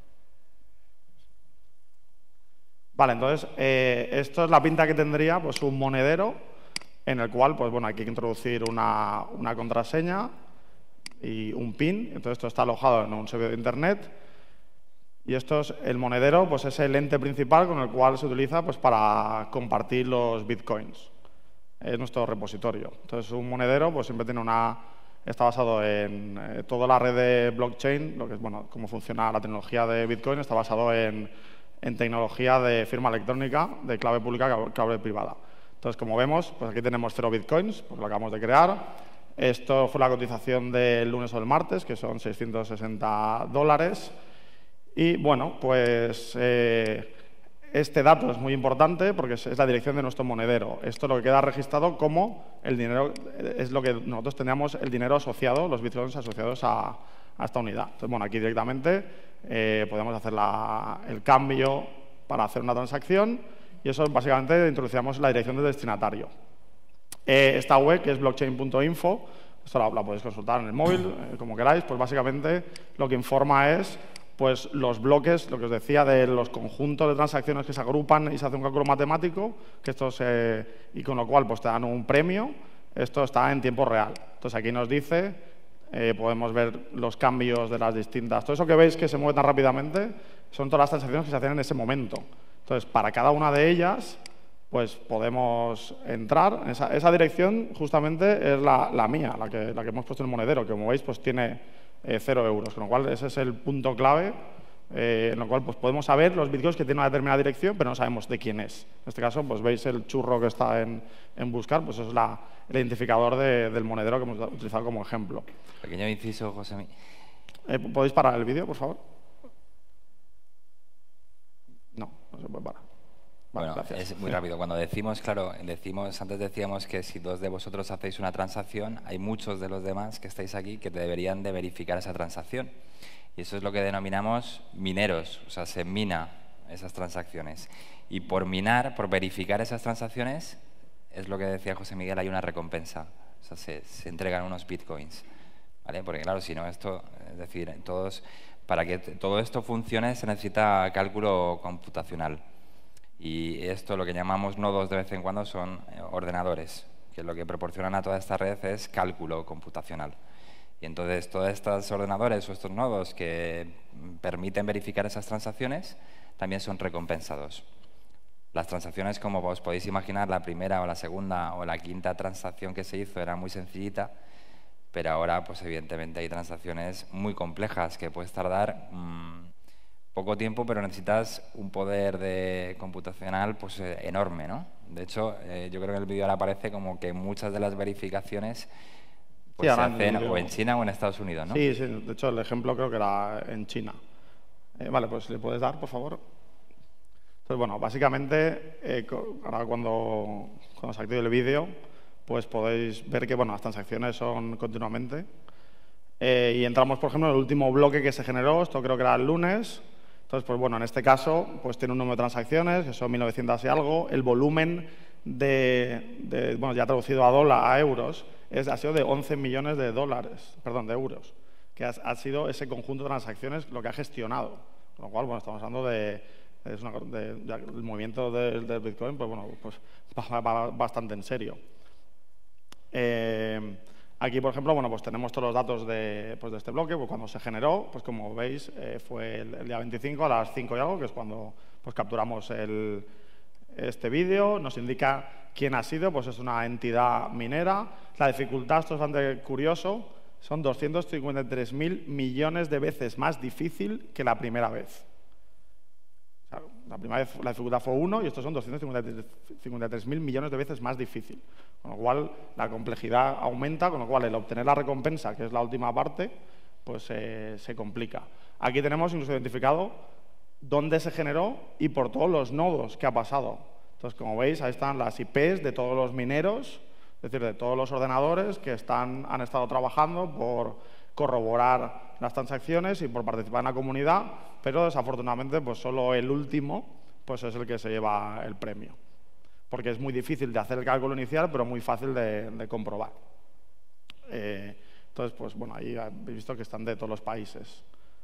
Speaker 3: Vale, entonces, esto es la pinta que tendría pues un monedero en el cual, pues bueno, hay que introducir una contraseña y un PIN. Entonces, esto está alojado en un servidor de Internet. Y esto es el monedero, pues es el ente principal con el cual se utiliza pues para compartir los bitcoins. Es nuestro repositorio. Entonces, un monedero pues siempre tiene está basado en toda la red de blockchain, lo que es, bueno, cómo funciona la tecnología de Bitcoin, está basado en tecnología de firma electrónica, de clave pública, clave privada. Entonces, como vemos, pues aquí tenemos 0 bitcoins, pues lo acabamos de crear. Esto fue la cotización del lunes o el martes, que son $660. Y bueno, pues este dato es muy importante porque es la dirección de nuestro monedero. Esto es lo que queda registrado como el dinero, es lo que nosotros teníamos el dinero asociado, los bitcoins asociados a esta unidad. Entonces, bueno, aquí directamente podemos hacer el cambio para hacer una transacción y eso básicamente introducíamos la dirección del destinatario. Esta web, que es blockchain.info, esto la podéis consultar en el móvil, como queráis, pues básicamente lo que informa es pues los bloques, lo que os decía, de los conjuntos de transacciones que se agrupan y se hace un cálculo matemático, y con lo cual pues te dan un premio. Esto está en tiempo real. Entonces aquí nos dice, podemos ver los cambios de las distintas. Todo eso que veis que se mueve tan rápidamente son todas las transacciones que se hacen en ese momento. Entonces, para cada una de ellas, pues podemos entrar. Esa dirección justamente es la mía, la que hemos puesto en el monedero, que como veis pues tiene 0 euros, con lo cual ese es el punto clave, en lo cual pues podemos saber los bitcoins que tienen una determinada dirección, pero no sabemos de quién es. En este caso, pues veis el churro que está en buscar, pues eso es el identificador del monedero que hemos utilizado como ejemplo.
Speaker 2: Pequeño inciso, José.
Speaker 3: ¿Podéis parar el vídeo, por favor? No se puede parar. Vale,
Speaker 2: bueno,
Speaker 3: gracias.
Speaker 2: es muy rápido. Cuando decimos, claro, antes decíamos que si 2 de vosotros hacéis una transacción, hay muchos de los demás que estáis aquí que deberían de verificar esa transacción. Y eso es lo que denominamos mineros, o sea, se mina esas transacciones. Y por minar, por verificar esas transacciones, es lo que decía José Miguel, hay una recompensa. O sea, se entregan unos bitcoins, ¿vale? Porque claro, si no esto, es decir, para que todo esto funcione se necesita cálculo computacional. Y esto, lo que llamamos nodos de vez en cuando, son ordenadores, que lo que proporcionan a toda esta red es cálculo computacional. Y entonces todos estos ordenadores o estos nodos que permiten verificar esas transacciones también son recompensados. Las transacciones, como os podéis imaginar, la primera o la segunda o la quinta transacción que se hizo era muy sencillita, pero ahora, pues evidentemente hay transacciones muy complejas que puedes tardar poco tiempo, pero necesitas un poder computacional pues enorme, ¿no? De hecho, yo creo que en el vídeo ahora aparece como que muchas de las verificaciones pues, se hacen o en China o en Estados Unidos, ¿no?
Speaker 3: Sí, de hecho el ejemplo creo que era en China. Vale, pues le puedes dar, por favor. Entonces, bueno, básicamente, ahora cuando se active el vídeo, pues podéis ver que bueno, las transacciones son continuamente. Y entramos, por ejemplo, en el último bloque que se generó, esto creo que era el lunes. Entonces, pues bueno, en este caso, pues tiene un número de transacciones, que son 1900 y algo. El volumen bueno, ya traducido a euros, ha sido de 11 millones de euros, que ha sido ese conjunto de transacciones lo que ha gestionado. Con lo cual, bueno, estamos hablando del movimiento del Bitcoin, pues bueno, pues va bastante en serio. Aquí, por ejemplo, bueno, pues tenemos todos los datos de este bloque. Pues cuando se generó, pues como veis, fue el día 25 a las 5 y algo, que es cuando pues capturamos este vídeo. Nos indica quién ha sido, pues es una entidad minera. La dificultad, esto es bastante curioso, son 253.000 millones de veces más difícil que la primera vez. O sea, la primera vez la dificultad fue 1 y estos son 253.000 millones de veces más difícil. Con lo cual, la complejidad aumenta, con lo cual el obtener la recompensa, que es la última parte, pues se complica. Aquí tenemos incluso identificado dónde se generó y por todos los nodos que ha pasado. Entonces, como veis, ahí están las IPs de todos los mineros, es decir, de todos los ordenadores que han estado trabajando por corroborar las transacciones y por participar en la comunidad, pero desafortunadamente pues solo el último pues es el que se lleva el premio, porque es muy difícil de hacer el cálculo inicial, pero muy fácil de comprobar. Entonces, pues bueno, ahí habéis visto que están de todos los países.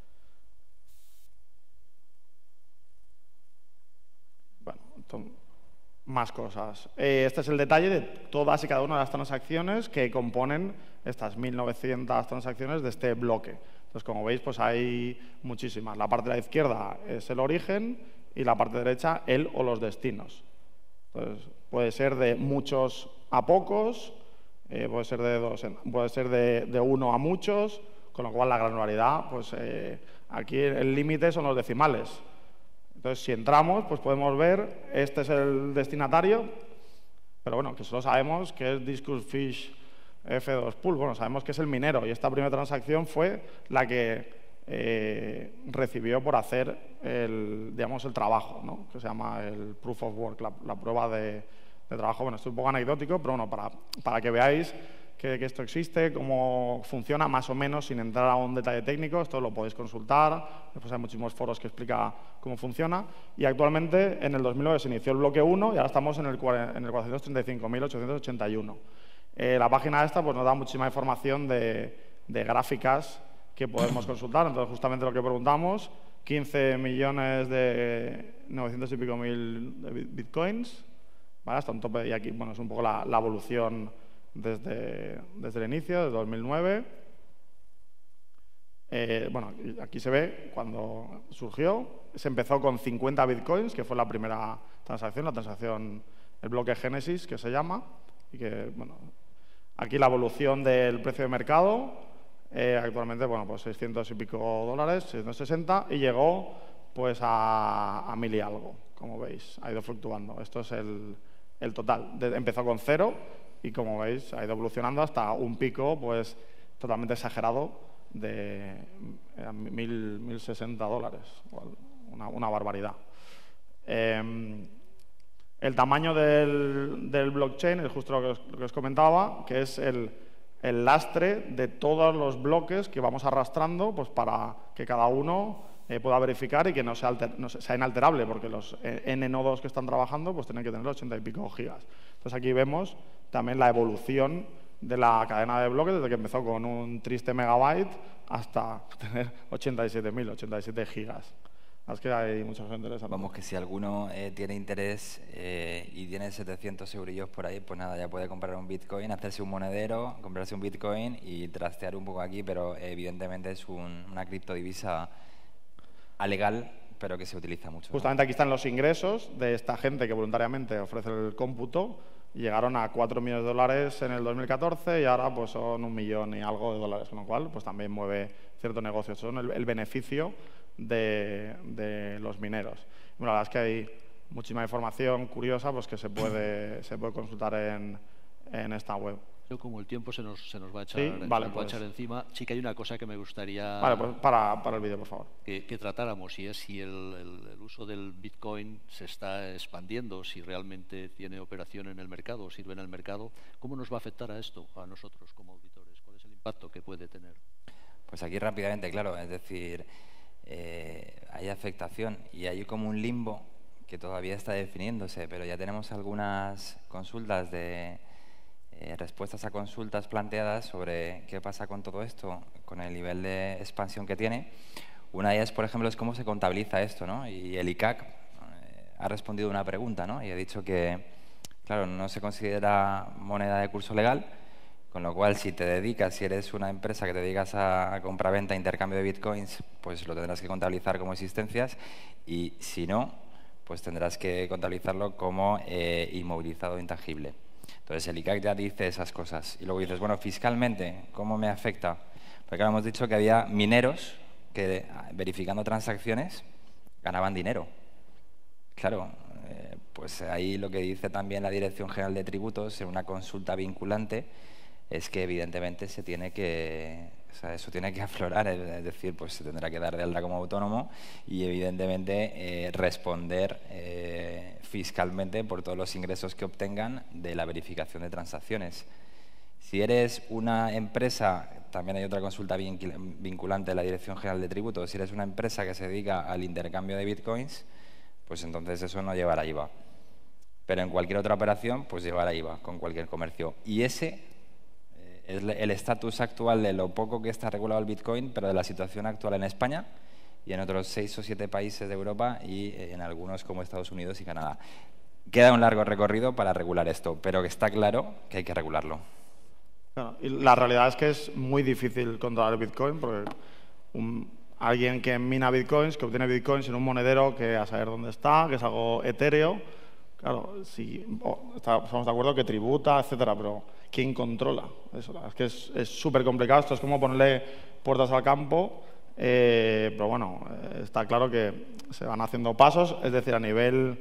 Speaker 3: Bueno, entonces, más cosas. Este es el detalle de todas y cada una de las transacciones que componen estas 1.900 transacciones de este bloque. Entonces, como veis, pues hay muchísimas. La parte de la izquierda es el origen y la parte derecha el o los destinos. Entonces, puede ser de muchos a pocos, puede ser de dos, puede ser de uno a muchos, con lo cual la granularidad, pues aquí el límite son los decimales. Entonces, si entramos, pues podemos ver, este es el destinatario, pero bueno, que solo sabemos que es Discusfish F2 Pool. Bueno, sabemos que es el minero y esta primera transacción fue la que recibió por hacer el trabajo, ¿no? Que se llama el Proof of Work, la prueba de trabajo. Bueno, esto es un poco anecdótico, pero bueno, para que veáis que esto existe, cómo funciona más o menos, sin entrar a un detalle técnico. Esto lo podéis consultar, después hay muchísimos foros que explican cómo funciona. Y actualmente, en el 2009 se inició el bloque 1 y ahora estamos en el 435.881. La página esta pues, nos da muchísima información de gráficas que podemos consultar. Entonces, justamente lo que preguntamos, 15.900.000 y pico de bitcoins, ¿vale? Hasta un tope, y aquí bueno, es un poco la evolución desde el inicio, desde 2009. Bueno, aquí se ve cuando surgió. Se empezó con 50 bitcoins, que fue la primera transacción, el bloque Génesis, que se llama. Y que, bueno, aquí la evolución del precio de mercado, actualmente, bueno, pues 600 y pico dólares, 660, y llegó pues a 1.000 y algo, como veis, ha ido fluctuando. Esto es el total. Empezó con 0 y, como veis, ha ido evolucionando hasta un pico pues totalmente exagerado de 1.060 dólares, una barbaridad. El tamaño del blockchain es justo lo que os comentaba, que es el lastre de todos los bloques que vamos arrastrando pues, para que cada uno pueda verificar y que no sea inalterable, porque los N nodos que están trabajando pues, tienen que tener 80 y pico gigas. Entonces aquí vemos también la evolución de la cadena de bloques, desde que empezó con un triste megabyte hasta tener 87 gigas. Es que hay mucha gente interesante.
Speaker 2: Vamos, que si alguno tiene interés y tiene 700 eurillos por ahí, pues nada, ya puede comprar un Bitcoin, hacerse un monedero, comprarse un Bitcoin y trastear un poco aquí, pero evidentemente es una criptodivisa alegal, pero que se utiliza mucho.
Speaker 3: Justamente aquí están los ingresos de esta gente que voluntariamente ofrece el cómputo. Llegaron a 4 millones de dólares en el 2014 y ahora pues son 1 millón y algo de dólares, con lo cual pues también mueve cierto negocio. Son el beneficio de los mineros. Bueno, la verdad es que hay muchísima información curiosa pues que se puede consultar en esta web.
Speaker 1: Yo, como el tiempo se nos va a echar,
Speaker 3: ¿Sí? Vale, pues.
Speaker 1: echar encima, sí que hay una cosa que me gustaría
Speaker 3: pues para el vídeo, por favor.
Speaker 1: Que tratáramos, y es si el uso del Bitcoin se está expandiendo, si realmente tiene operación en el mercado, sirve en el mercado. ¿Cómo nos va a afectar a esto, a nosotros como auditores? ¿Cuál es el impacto que puede tener?
Speaker 2: Pues aquí rápidamente, claro, es decir, hay afectación y hay como un limbo que todavía está definiéndose, pero ya tenemos algunas consultas respuestas a consultas planteadas sobre qué pasa con todo esto, con el nivel de expansión que tiene. Una de ellas, por ejemplo, es cómo se contabiliza esto, ¿no? Y el ICAC ha respondido una pregunta, ¿no? Y ha dicho que, claro, no se considera moneda de curso legal, con lo cual, si eres una empresa que te dedicas a compra-venta, intercambio de bitcoins, pues lo tendrás que contabilizar como existencias, y si no, pues tendrás que contabilizarlo como inmovilizado intangible. Entonces, el ICAC ya dice esas cosas. Y luego dices, bueno, fiscalmente, ¿cómo me afecta? Porque ahora hemos dicho que había mineros que, verificando transacciones, ganaban dinero. Claro, pues ahí lo que dice también la Dirección General de Tributos en una consulta vinculante es que evidentemente se tiene que, o sea, eso tiene que aflorar, es decir, pues se tendrá que dar de alta como autónomo y evidentemente responder fiscalmente por todos los ingresos que obtengan de la verificación de transacciones. Si eres una empresa, también hay otra consulta vinculante de la Dirección General de Tributos, si eres una empresa que se dedica al intercambio de bitcoins, pues entonces eso no llevará IVA. Pero en cualquier otra operación, pues llevará IVA con cualquier comercio. Y ese es el estatus actual de lo poco que está regulado el Bitcoin, pero de la situación actual en España y en otros 6 o 7 países de Europa y en algunos como Estados Unidos y Canadá. Queda un largo recorrido para regular esto, pero que está claro que hay que regularlo.
Speaker 3: Claro, y la realidad es que es muy difícil controlar el Bitcoin porque alguien que mina Bitcoins, que obtiene Bitcoins en un monedero que a saber dónde está, que es algo etéreo, claro, estamos de acuerdo que tributa, etcétera, pero ¿quién controla eso? Es que es súper complicado. Esto es como ponerle puertas al campo, pero bueno, está claro que se van haciendo pasos, es decir, a nivel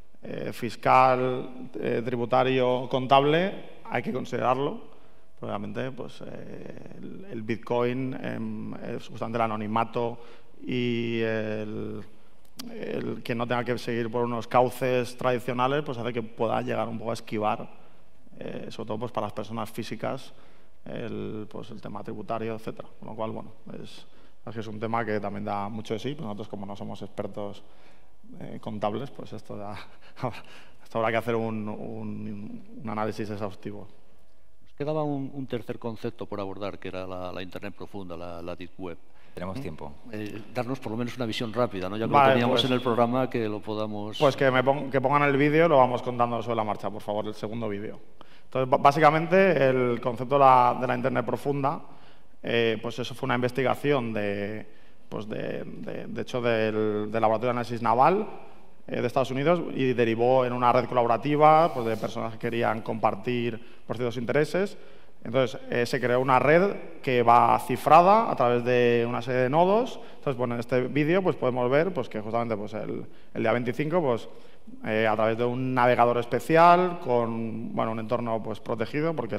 Speaker 3: fiscal, tributario, contable, hay que considerarlo. Obviamente, pues, el Bitcoin, justamente el anonimato y el que no tenga que seguir por unos cauces tradicionales, pues hace que pueda llegar un poco a esquivar, sobre todo pues, para las personas físicas, el tema tributario, etcétera. Con lo cual, bueno, es un tema que también da mucho de sí, pero nosotros como no somos expertos contables, pues esto habrá que hacer un análisis exhaustivo.
Speaker 1: Quedaba un tercer concepto por abordar, que era la Internet profunda, la Deep Web.
Speaker 2: Tenemos tiempo.
Speaker 1: Darnos por lo menos una visión rápida, ¿no? Ya que
Speaker 3: vale,
Speaker 1: lo teníamos
Speaker 3: pues,
Speaker 1: en el programa, que lo podamos...
Speaker 3: Pues que pongan el vídeo, lo vamos contando sobre la marcha, por favor, el segundo vídeo. Entonces, básicamente, el concepto de la Internet profunda, pues eso fue una investigación de hecho, del Laboratorio de Análisis Naval de Estados Unidos y derivó en una red colaborativa pues, de personas que querían compartir por ciertos intereses. Entonces, se creó una red que va cifrada a través de una serie de nodos. Entonces, bueno, en este vídeo pues, podemos ver pues, que justamente pues, el día 25, pues, a través de un navegador especial con un entorno pues, protegido, porque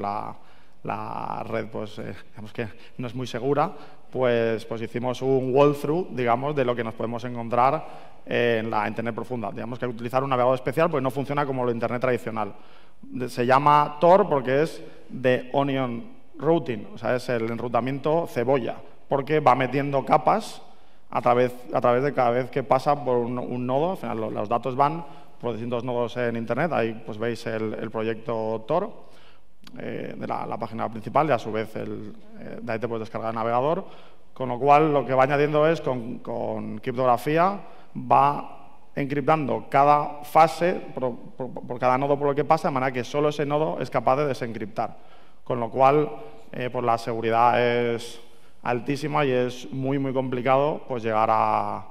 Speaker 3: la red pues, digamos que no es muy segura, pues hicimos un walkthrough, digamos, de lo que nos podemos encontrar en la Internet profunda. Tenemos que utilizar un navegador especial porque no funciona como la Internet tradicional. Se llama Tor porque es The Onion Routing, o sea, es el enrutamiento cebolla, porque va metiendo capas a través de cada vez que pasa por un nodo. Al final, los datos van por distintos nodos en Internet. Ahí pues, veis el proyecto Tor de la página principal y a su vez de ahí te puedes descargar el navegador, con lo cual lo que va añadiendo es con criptografía va encriptando cada fase por cada nodo por el que pasa, de manera que solo ese nodo es capaz de desencriptar, con lo cual pues la seguridad es altísima y es muy muy complicado pues llegar a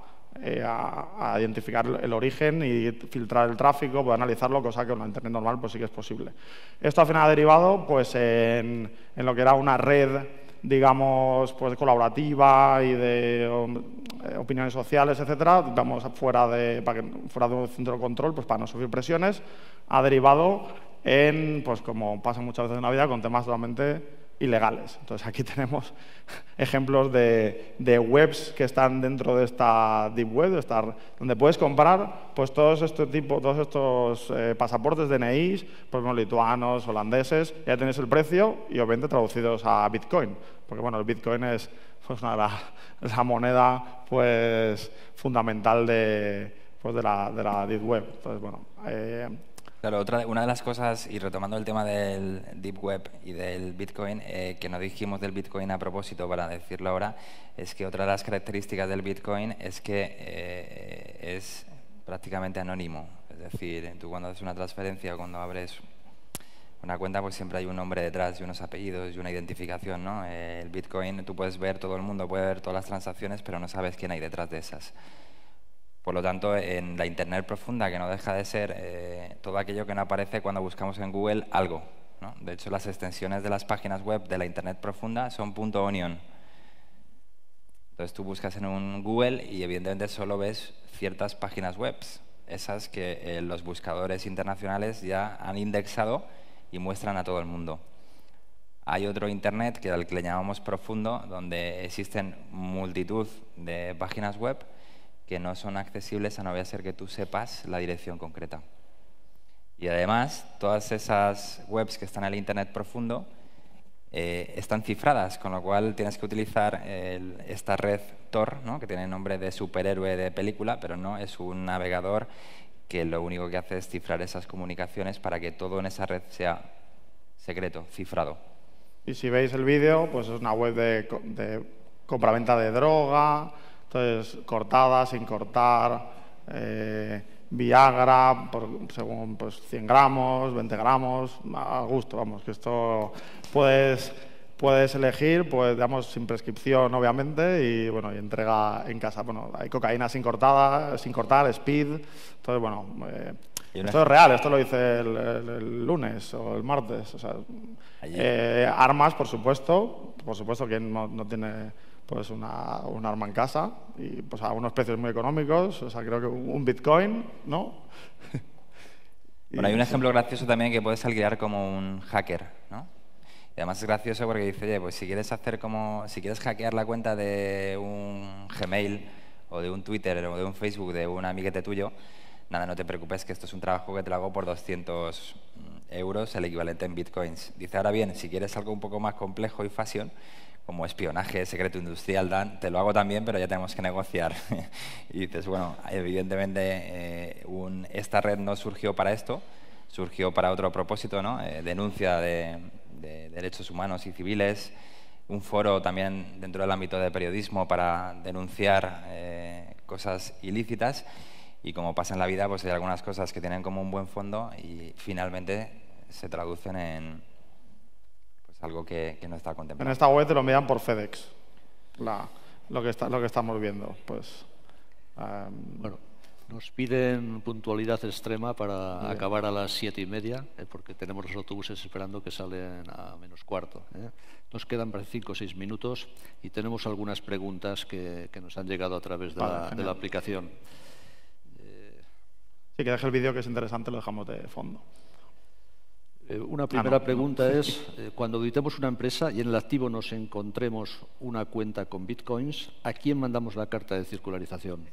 Speaker 3: identificar el origen y filtrar el tráfico, poder analizarlo, cosa que con la Internet normal pues sí que es posible. Esto al final ha derivado pues, en lo que era una red, digamos, pues colaborativa y de opiniones sociales, etcétera, vamos fuera de un centro de control, pues para no sufrir presiones, ha derivado en, pues como pasa muchas veces en la vida, con temas totalmente ilegales. Entonces aquí tenemos ejemplos de webs que están dentro de esta Deep Web, donde puedes comprar pues todos estos pasaportes, DNIs, por ejemplo, lituanos, holandeses, ya tenéis el precio y obviamente traducidos a Bitcoin, porque bueno, el Bitcoin es pues, la moneda pues fundamental de la Deep Web. Entonces, bueno,
Speaker 2: claro, una de las cosas, y retomando el tema del Deep Web y del Bitcoin, que no dijimos del Bitcoin a propósito para decirlo ahora, es que otra de las características del Bitcoin es que es prácticamente anónimo. Es decir, tú cuando haces una transferencia o cuando abres una cuenta, pues siempre hay un nombre detrás y unos apellidos y una identificación, ¿no? El Bitcoin, tú puedes ver, todo el mundo puede ver todas las transacciones, pero no sabes quién hay detrás de esas. Por lo tanto, en la Internet profunda, que no deja de ser todo aquello que no aparece cuando buscamos en Google algo, ¿no? De hecho, las extensiones de las páginas web de la Internet profunda son .onion. Entonces, tú buscas en un Google y, evidentemente, solo ves ciertas páginas web. esas que los buscadores internacionales ya han indexado y muestran a todo el mundo. Hay otro Internet, que al que le llamamos profundo, donde existen multitud de páginas web que no son accesibles a no ser que tú sepas la dirección concreta. Y además, todas esas webs que están en el Internet profundo están cifradas, con lo cual tienes que utilizar esta red Tor, ¿no?, que tiene nombre de superhéroe de película, pero no, es un navegador que lo único que hace es cifrar esas comunicaciones para que todo en esa red sea secreto, cifrado.
Speaker 3: Y si veis el vídeo, pues es una web de compraventa de droga, entonces cortada, sin cortar, Viagra, según pues 100 gramos, 20 gramos, a gusto, vamos, que esto puedes elegir, pues digamos sin prescripción obviamente, y bueno, y entrega en casa. Bueno, hay cocaína sin cortar, speed, entonces bueno, esto es real, esto lo hice el lunes o el martes, o sea, armas, por supuesto, quien no tiene pues un arma en casa, y pues a unos precios muy económicos, o sea, creo que un Bitcoin, ¿no?
Speaker 2: Bueno, hay un ejemplo gracioso también, que puedes alquilar como un hacker, ¿no? Y además es gracioso porque dice, oye, pues si quieres hackear la cuenta de un Gmail o de un Twitter o de un Facebook de un amiguete tuyo, nada, no te preocupes, que esto es un trabajo que te lo hago por 200 euros, el equivalente en bitcoins. Dice, ahora bien, si quieres algo un poco más complejo y fashion, como espionaje, secreto industrial, Dan, te lo hago también, pero ya tenemos que negociar. Y dices, bueno, evidentemente esta red no surgió para esto, surgió para otro propósito, ¿no? Denuncia de derechos humanos y civiles, un foro también dentro del ámbito de periodismo para denunciar cosas ilícitas, y como pasa en la vida, pues hay algunas cosas que tienen como un buen fondo y finalmente se traducen en algo que no está contemplado.
Speaker 3: En esta web te lo envían por FedEx, lo que estamos viendo. Pues,
Speaker 1: bueno, nos piden puntualidad extrema para acabar a las 7:30, porque tenemos los autobuses esperando que salen a -15. Nos quedan 5 o 6 minutos y tenemos algunas preguntas que nos han llegado a través de la aplicación.
Speaker 3: Sí, que deje el vídeo, que es interesante, lo dejamos de fondo.
Speaker 1: Una primera pregunta es, cuando auditemos una empresa y en el activo nos encontremos una cuenta con bitcoins, ¿a quién mandamos la carta de circularización?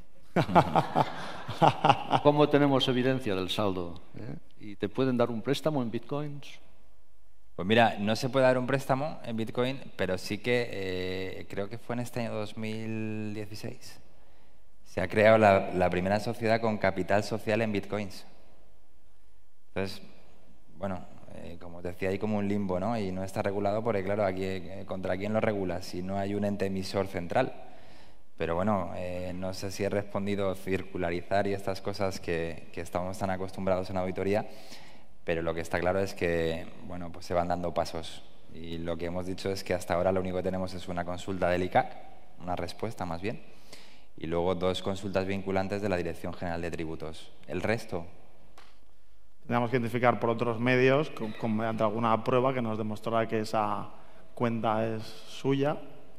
Speaker 1: ¿Cómo tenemos evidencia del saldo? ¿Y te pueden dar un préstamo en bitcoins?
Speaker 2: Pues mira, no se puede dar un préstamo en bitcoin, pero sí que creo que fue en este año 2016. Se ha creado la primera sociedad con capital social en bitcoins. Entonces, bueno, como te decía, hay como un limbo, ¿no? Y no está regulado porque, claro, aquí ¿contra quién lo regula? Si no hay un ente emisor central. Pero bueno, no sé si he respondido circularizar y estas cosas que estamos tan acostumbrados en auditoría, pero lo que está claro es que, bueno, pues se van dando pasos. Y lo que hemos dicho es que hasta ahora lo único que tenemos es una consulta del ICAC, una respuesta más bien, y luego 2 consultas vinculantes de la Dirección General de Tributos. El resto...
Speaker 3: Tenemos que identificar por otros medios, mediante alguna prueba que nos demostrara que esa cuenta es suya.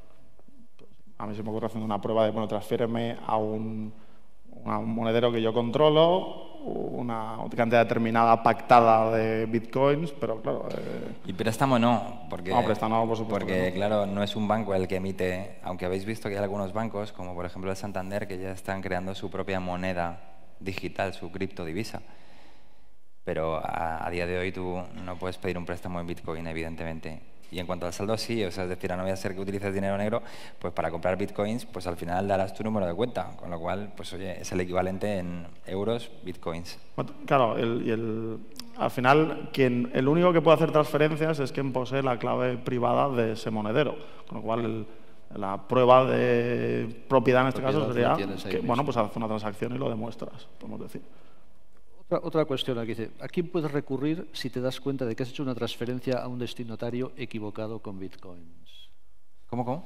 Speaker 3: A mí se me ocurre haciendo una prueba de, bueno, transfiéreme a un monedero que yo controlo, una cantidad determinada pactada de bitcoins, pero claro...
Speaker 2: Y préstamo no, porque,
Speaker 3: no, préstamo, por supuesto,
Speaker 2: porque
Speaker 3: no.
Speaker 2: Claro, no es un banco el que emite, aunque habéis visto que hay algunos bancos, como por ejemplo el Santander, que ya están creando su propia moneda digital, su criptodivisa. Pero a día de hoy tú no puedes pedir un préstamo en bitcoin, evidentemente. Y en cuanto al saldo, sí, o sea, es decir, a no ser que utilices dinero negro, pues para comprar bitcoins, pues al final darás tu número de cuenta, con lo cual, pues oye, es el equivalente en euros, bitcoins.
Speaker 3: Claro, al final, el único que puede hacer transferencias es quien posee la clave privada de ese monedero, con lo cual la prueba de propiedad en este caso sería que, bueno, pues haces una transacción y lo demuestras, podemos decir.
Speaker 1: Otra cuestión aquí dice, ¿a quién puedes recurrir si te das cuenta de que has hecho una transferencia a un destinatario equivocado con bitcoins?
Speaker 2: ¿Cómo?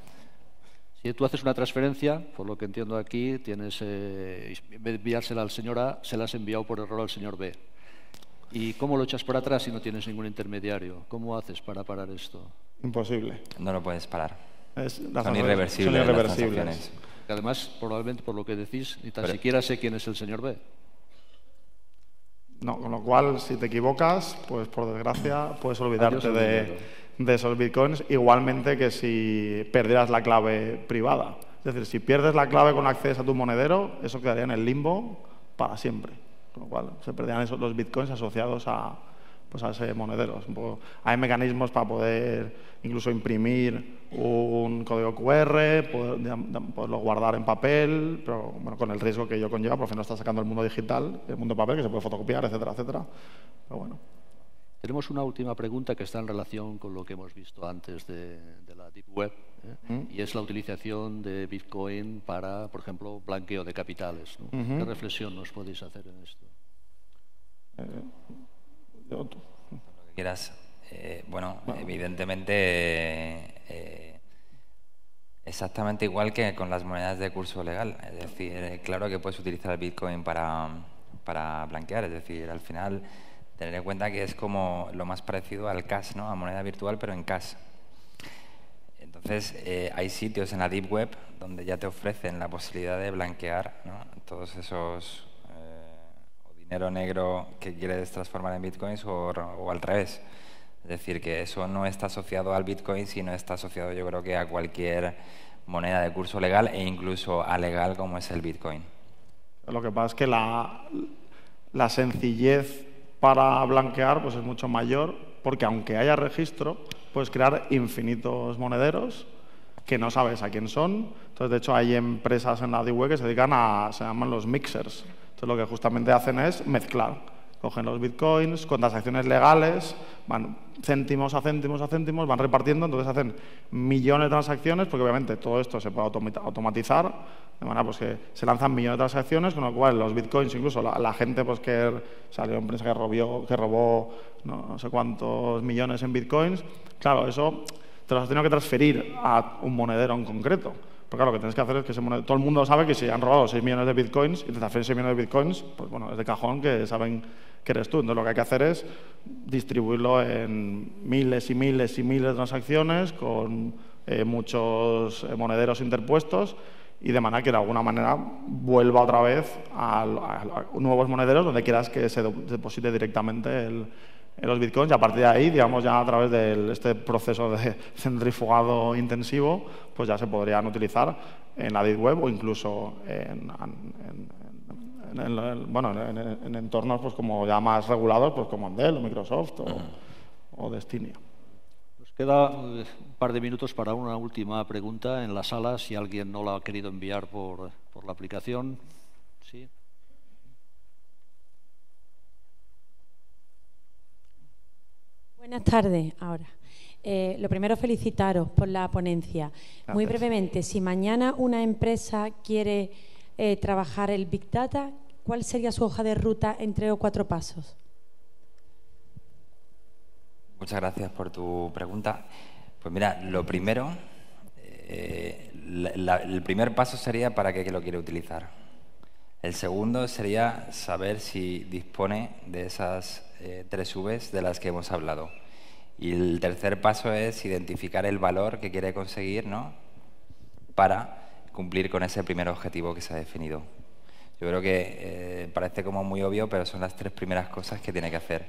Speaker 1: Si tú haces una transferencia, por lo que entiendo aquí, tienes en vez de enviársela al señor A, se la has enviado por error al señor B. ¿Y cómo lo echas por atrás si no tienes ningún intermediario? ¿Cómo haces para parar esto?
Speaker 3: Imposible.
Speaker 2: No lo puedes parar.
Speaker 3: Son
Speaker 2: irreversibles.
Speaker 3: Son irreversibles.
Speaker 1: Además, probablemente por lo que decís, ni tan siquiera sé quién es el señor B.
Speaker 3: No, con lo cual, si te equivocas, pues por desgracia puedes olvidarte de esos bitcoins, igualmente que si perdieras la clave privada. Es decir, si pierdes la clave con acceso a tu monedero, eso quedaría en el limbo para siempre. Con lo cual, se perderían los bitcoins asociados a ese monedero. Hay mecanismos para poder incluso imprimir un código QR, poderlo guardar en papel, pero bueno, con el riesgo que ello conlleva, porque no está sacando el mundo digital, el mundo papel, que se puede fotocopiar, etcétera, etcétera. Pero bueno.
Speaker 1: Tenemos una última pregunta que está en relación con lo que hemos visto antes de la Deep Web, y es la utilización de Bitcoin para, por ejemplo, blanqueo de capitales, ¿no? ¿Qué reflexión nos podéis hacer en esto?
Speaker 2: Lo que quieras. Bueno, evidentemente exactamente igual que con las monedas de curso legal. Es decir, claro que puedes utilizar el Bitcoin para blanquear. Es decir, al final, tener en cuenta que es como lo más parecido al cash, ¿no? A moneda virtual, pero en cash. Entonces, hay sitios en la Deep Web donde ya te ofrecen la posibilidad de blanquear, ¿no? Todos esos dinero negro que quieres transformar en bitcoins o al revés. Es decir, que eso no está asociado al bitcoin, sino está asociado, yo creo, que a cualquier moneda de curso legal e incluso a legal como es el bitcoin.
Speaker 3: Lo que pasa es que la sencillez para blanquear pues es mucho mayor, porque aunque haya registro, puedes crear infinitos monederos que no sabes a quién son. Entonces, de hecho, hay empresas en la Deep Web que se dedican se llaman los mixers. Entonces, lo que justamente hacen es mezclar. Cogen los bitcoins con transacciones legales, van céntimos a céntimos a céntimos, van repartiendo, entonces hacen millones de transacciones, porque obviamente todo esto se puede automatizar, de manera pues que se lanzan millones de transacciones, con lo cual los bitcoins, incluso la gente pues que salió en prensa que robó no sé cuántos millones en bitcoins, claro, eso te los has tenido que transferir a un monedero en concreto. Porque claro, lo que tienes que hacer es que todo el mundo sabe que si han robado 6 millones de bitcoins y te transfieren 6 millones de bitcoins, pues bueno, es de cajón que saben que eres tú. Entonces lo que hay que hacer es distribuirlo en miles y miles y miles de transacciones con muchos monederos interpuestos y de manera que de alguna manera vuelva otra vez a nuevos monederos donde quieras que se deposite directamente en los bitcoins, y a partir de ahí, digamos, ya a través de este proceso de centrifugado intensivo, pues ya se podrían utilizar en la Deep Web o incluso en entornos pues como ya más regulados, pues como Dell o Microsoft o Destinia.
Speaker 1: Nos queda un par de minutos para una última pregunta en la sala, si alguien no la ha querido enviar por la aplicación. ¿Sí?
Speaker 4: Buenas tardes, ahora. Lo primero, felicitaros por la ponencia. Gracias. Muy brevemente, si mañana una empresa quiere trabajar el Big Data, ¿cuál sería su hoja de ruta en 3 o 4 pasos?
Speaker 2: Muchas gracias por tu pregunta. Pues mira, lo primero, el primer paso sería para qué lo quiere utilizar. El segundo sería saber si dispone de esas 3 Vs de las que hemos hablado. Y el tercer paso es identificar el valor que quiere conseguir, ¿no?, para cumplir con ese primer objetivo que se ha definido. Yo creo que parece como muy obvio, pero son las 3 primeras cosas que tiene que hacer.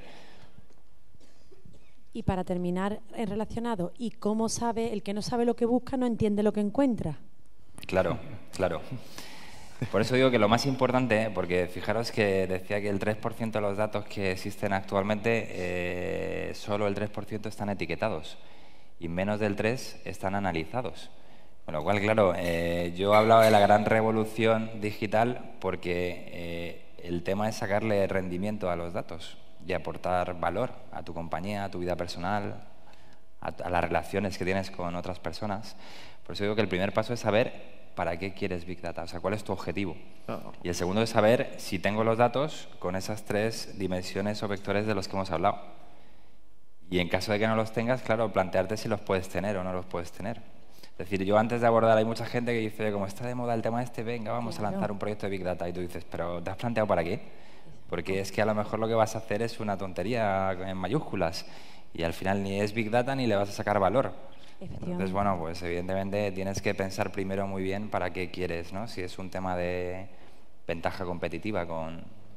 Speaker 4: Y para terminar, relacionado, ¿y cómo sabe? El que no sabe lo que busca no entiende lo que encuentra.
Speaker 2: Claro, claro. Por eso digo que lo más importante, porque fijaros que decía que el 3% de los datos que existen actualmente, solo el 3% están etiquetados y menos del 3% están analizados. Con lo cual, claro, yo hablaba de la gran revolución digital porque el tema es sacarle rendimiento a los datos y aportar valor a tu compañía, a tu vida personal, a las relaciones que tienes con otras personas. Por eso digo que el primer paso es saber para qué quieres Big Data, o sea, cuál es tu objetivo. Y el segundo es saber si tengo los datos con esas 3 dimensiones o vectores de los que hemos hablado. Y en caso de que no los tengas, claro, plantearte si los puedes tener o no los puedes tener. Es decir, yo antes de abordar, hay mucha gente que dice, como está de moda el tema este, venga, vamos a lanzar un proyecto de Big Data. Y tú dices, ¿pero te has planteado para qué? Porque es que a lo mejor lo que vas a hacer es una tontería en mayúsculas. Y al final ni es Big Data ni le vas a sacar valor. Entonces, bueno, pues evidentemente tienes que pensar primero muy bien para qué quieres, ¿no? Si es un tema de ventaja competitiva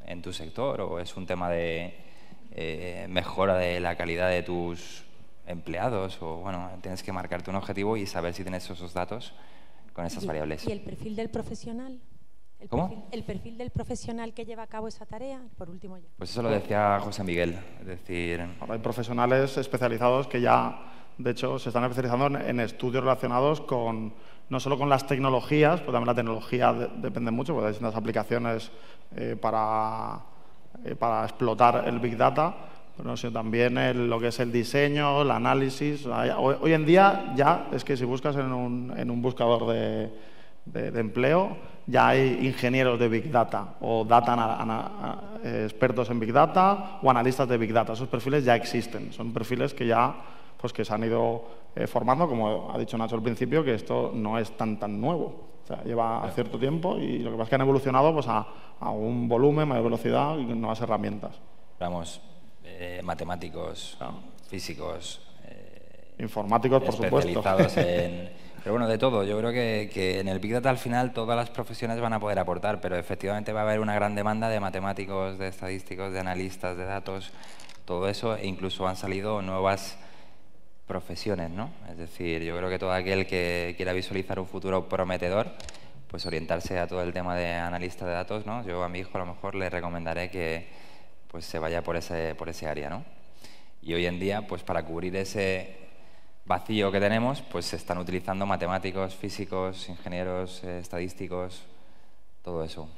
Speaker 2: en tu sector o es un tema de mejora de la calidad de tus empleados o, bueno, tienes que marcarte un objetivo y saber si tienes esos datos con esas variables.
Speaker 4: ¿Y el perfil del profesional? ¿El perfil del profesional que lleva a cabo esa tarea? Por último ya.
Speaker 2: Pues eso lo decía José Miguel. Es decir,
Speaker 3: ahora hay profesionales especializados que ya, de hecho, se están especializando en estudios relacionados con no solo con las tecnologías, pues también la tecnología depende mucho, porque hay distintas aplicaciones para explotar el Big Data, pero sino también lo que es el diseño, el análisis. Hoy en día ya es que si buscas en un buscador de empleo, ya hay ingenieros de Big Data o expertos en Big Data o analistas de Big Data. Esos perfiles ya existen, son perfiles que ya pues que se han ido formando, como ha dicho Nacho al principio, que esto no es tan nuevo. O sea, lleva cierto tiempo y lo que pasa es que han evolucionado pues, a un volumen, mayor velocidad y nuevas herramientas.
Speaker 2: Vamos, matemáticos, físicos,
Speaker 3: informáticos, por supuesto.
Speaker 2: Pero bueno, de todo. Yo creo que en el Big Data al final todas las profesiones van a poder aportar, pero efectivamente va a haber una gran demanda de matemáticos, de estadísticos, de analistas de datos, todo eso, e incluso han salido nuevas profesiones, ¿no? Es decir, yo creo que todo aquel que quiera visualizar un futuro prometedor, pues orientarse a todo el tema de analista de datos, ¿no? Yo a mi hijo a lo mejor le recomendaré que pues se vaya por ese área, ¿no? Y hoy en día, pues para cubrir ese vacío que tenemos, pues se están utilizando matemáticos, físicos, ingenieros, estadísticos, todo eso.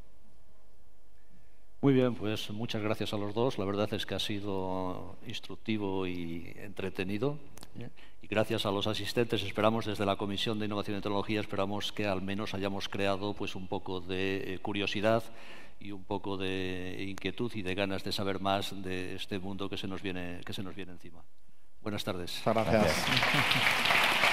Speaker 1: Muy bien, pues muchas gracias a los dos. La verdad es que ha sido instructivo y entretenido. Y gracias a los asistentes, esperamos desde la Comisión de Innovación y Tecnología, esperamos que al menos hayamos creado pues un poco de curiosidad y un poco de inquietud y de ganas de saber más de este mundo que se nos viene encima. Buenas tardes.
Speaker 3: Muchas gracias.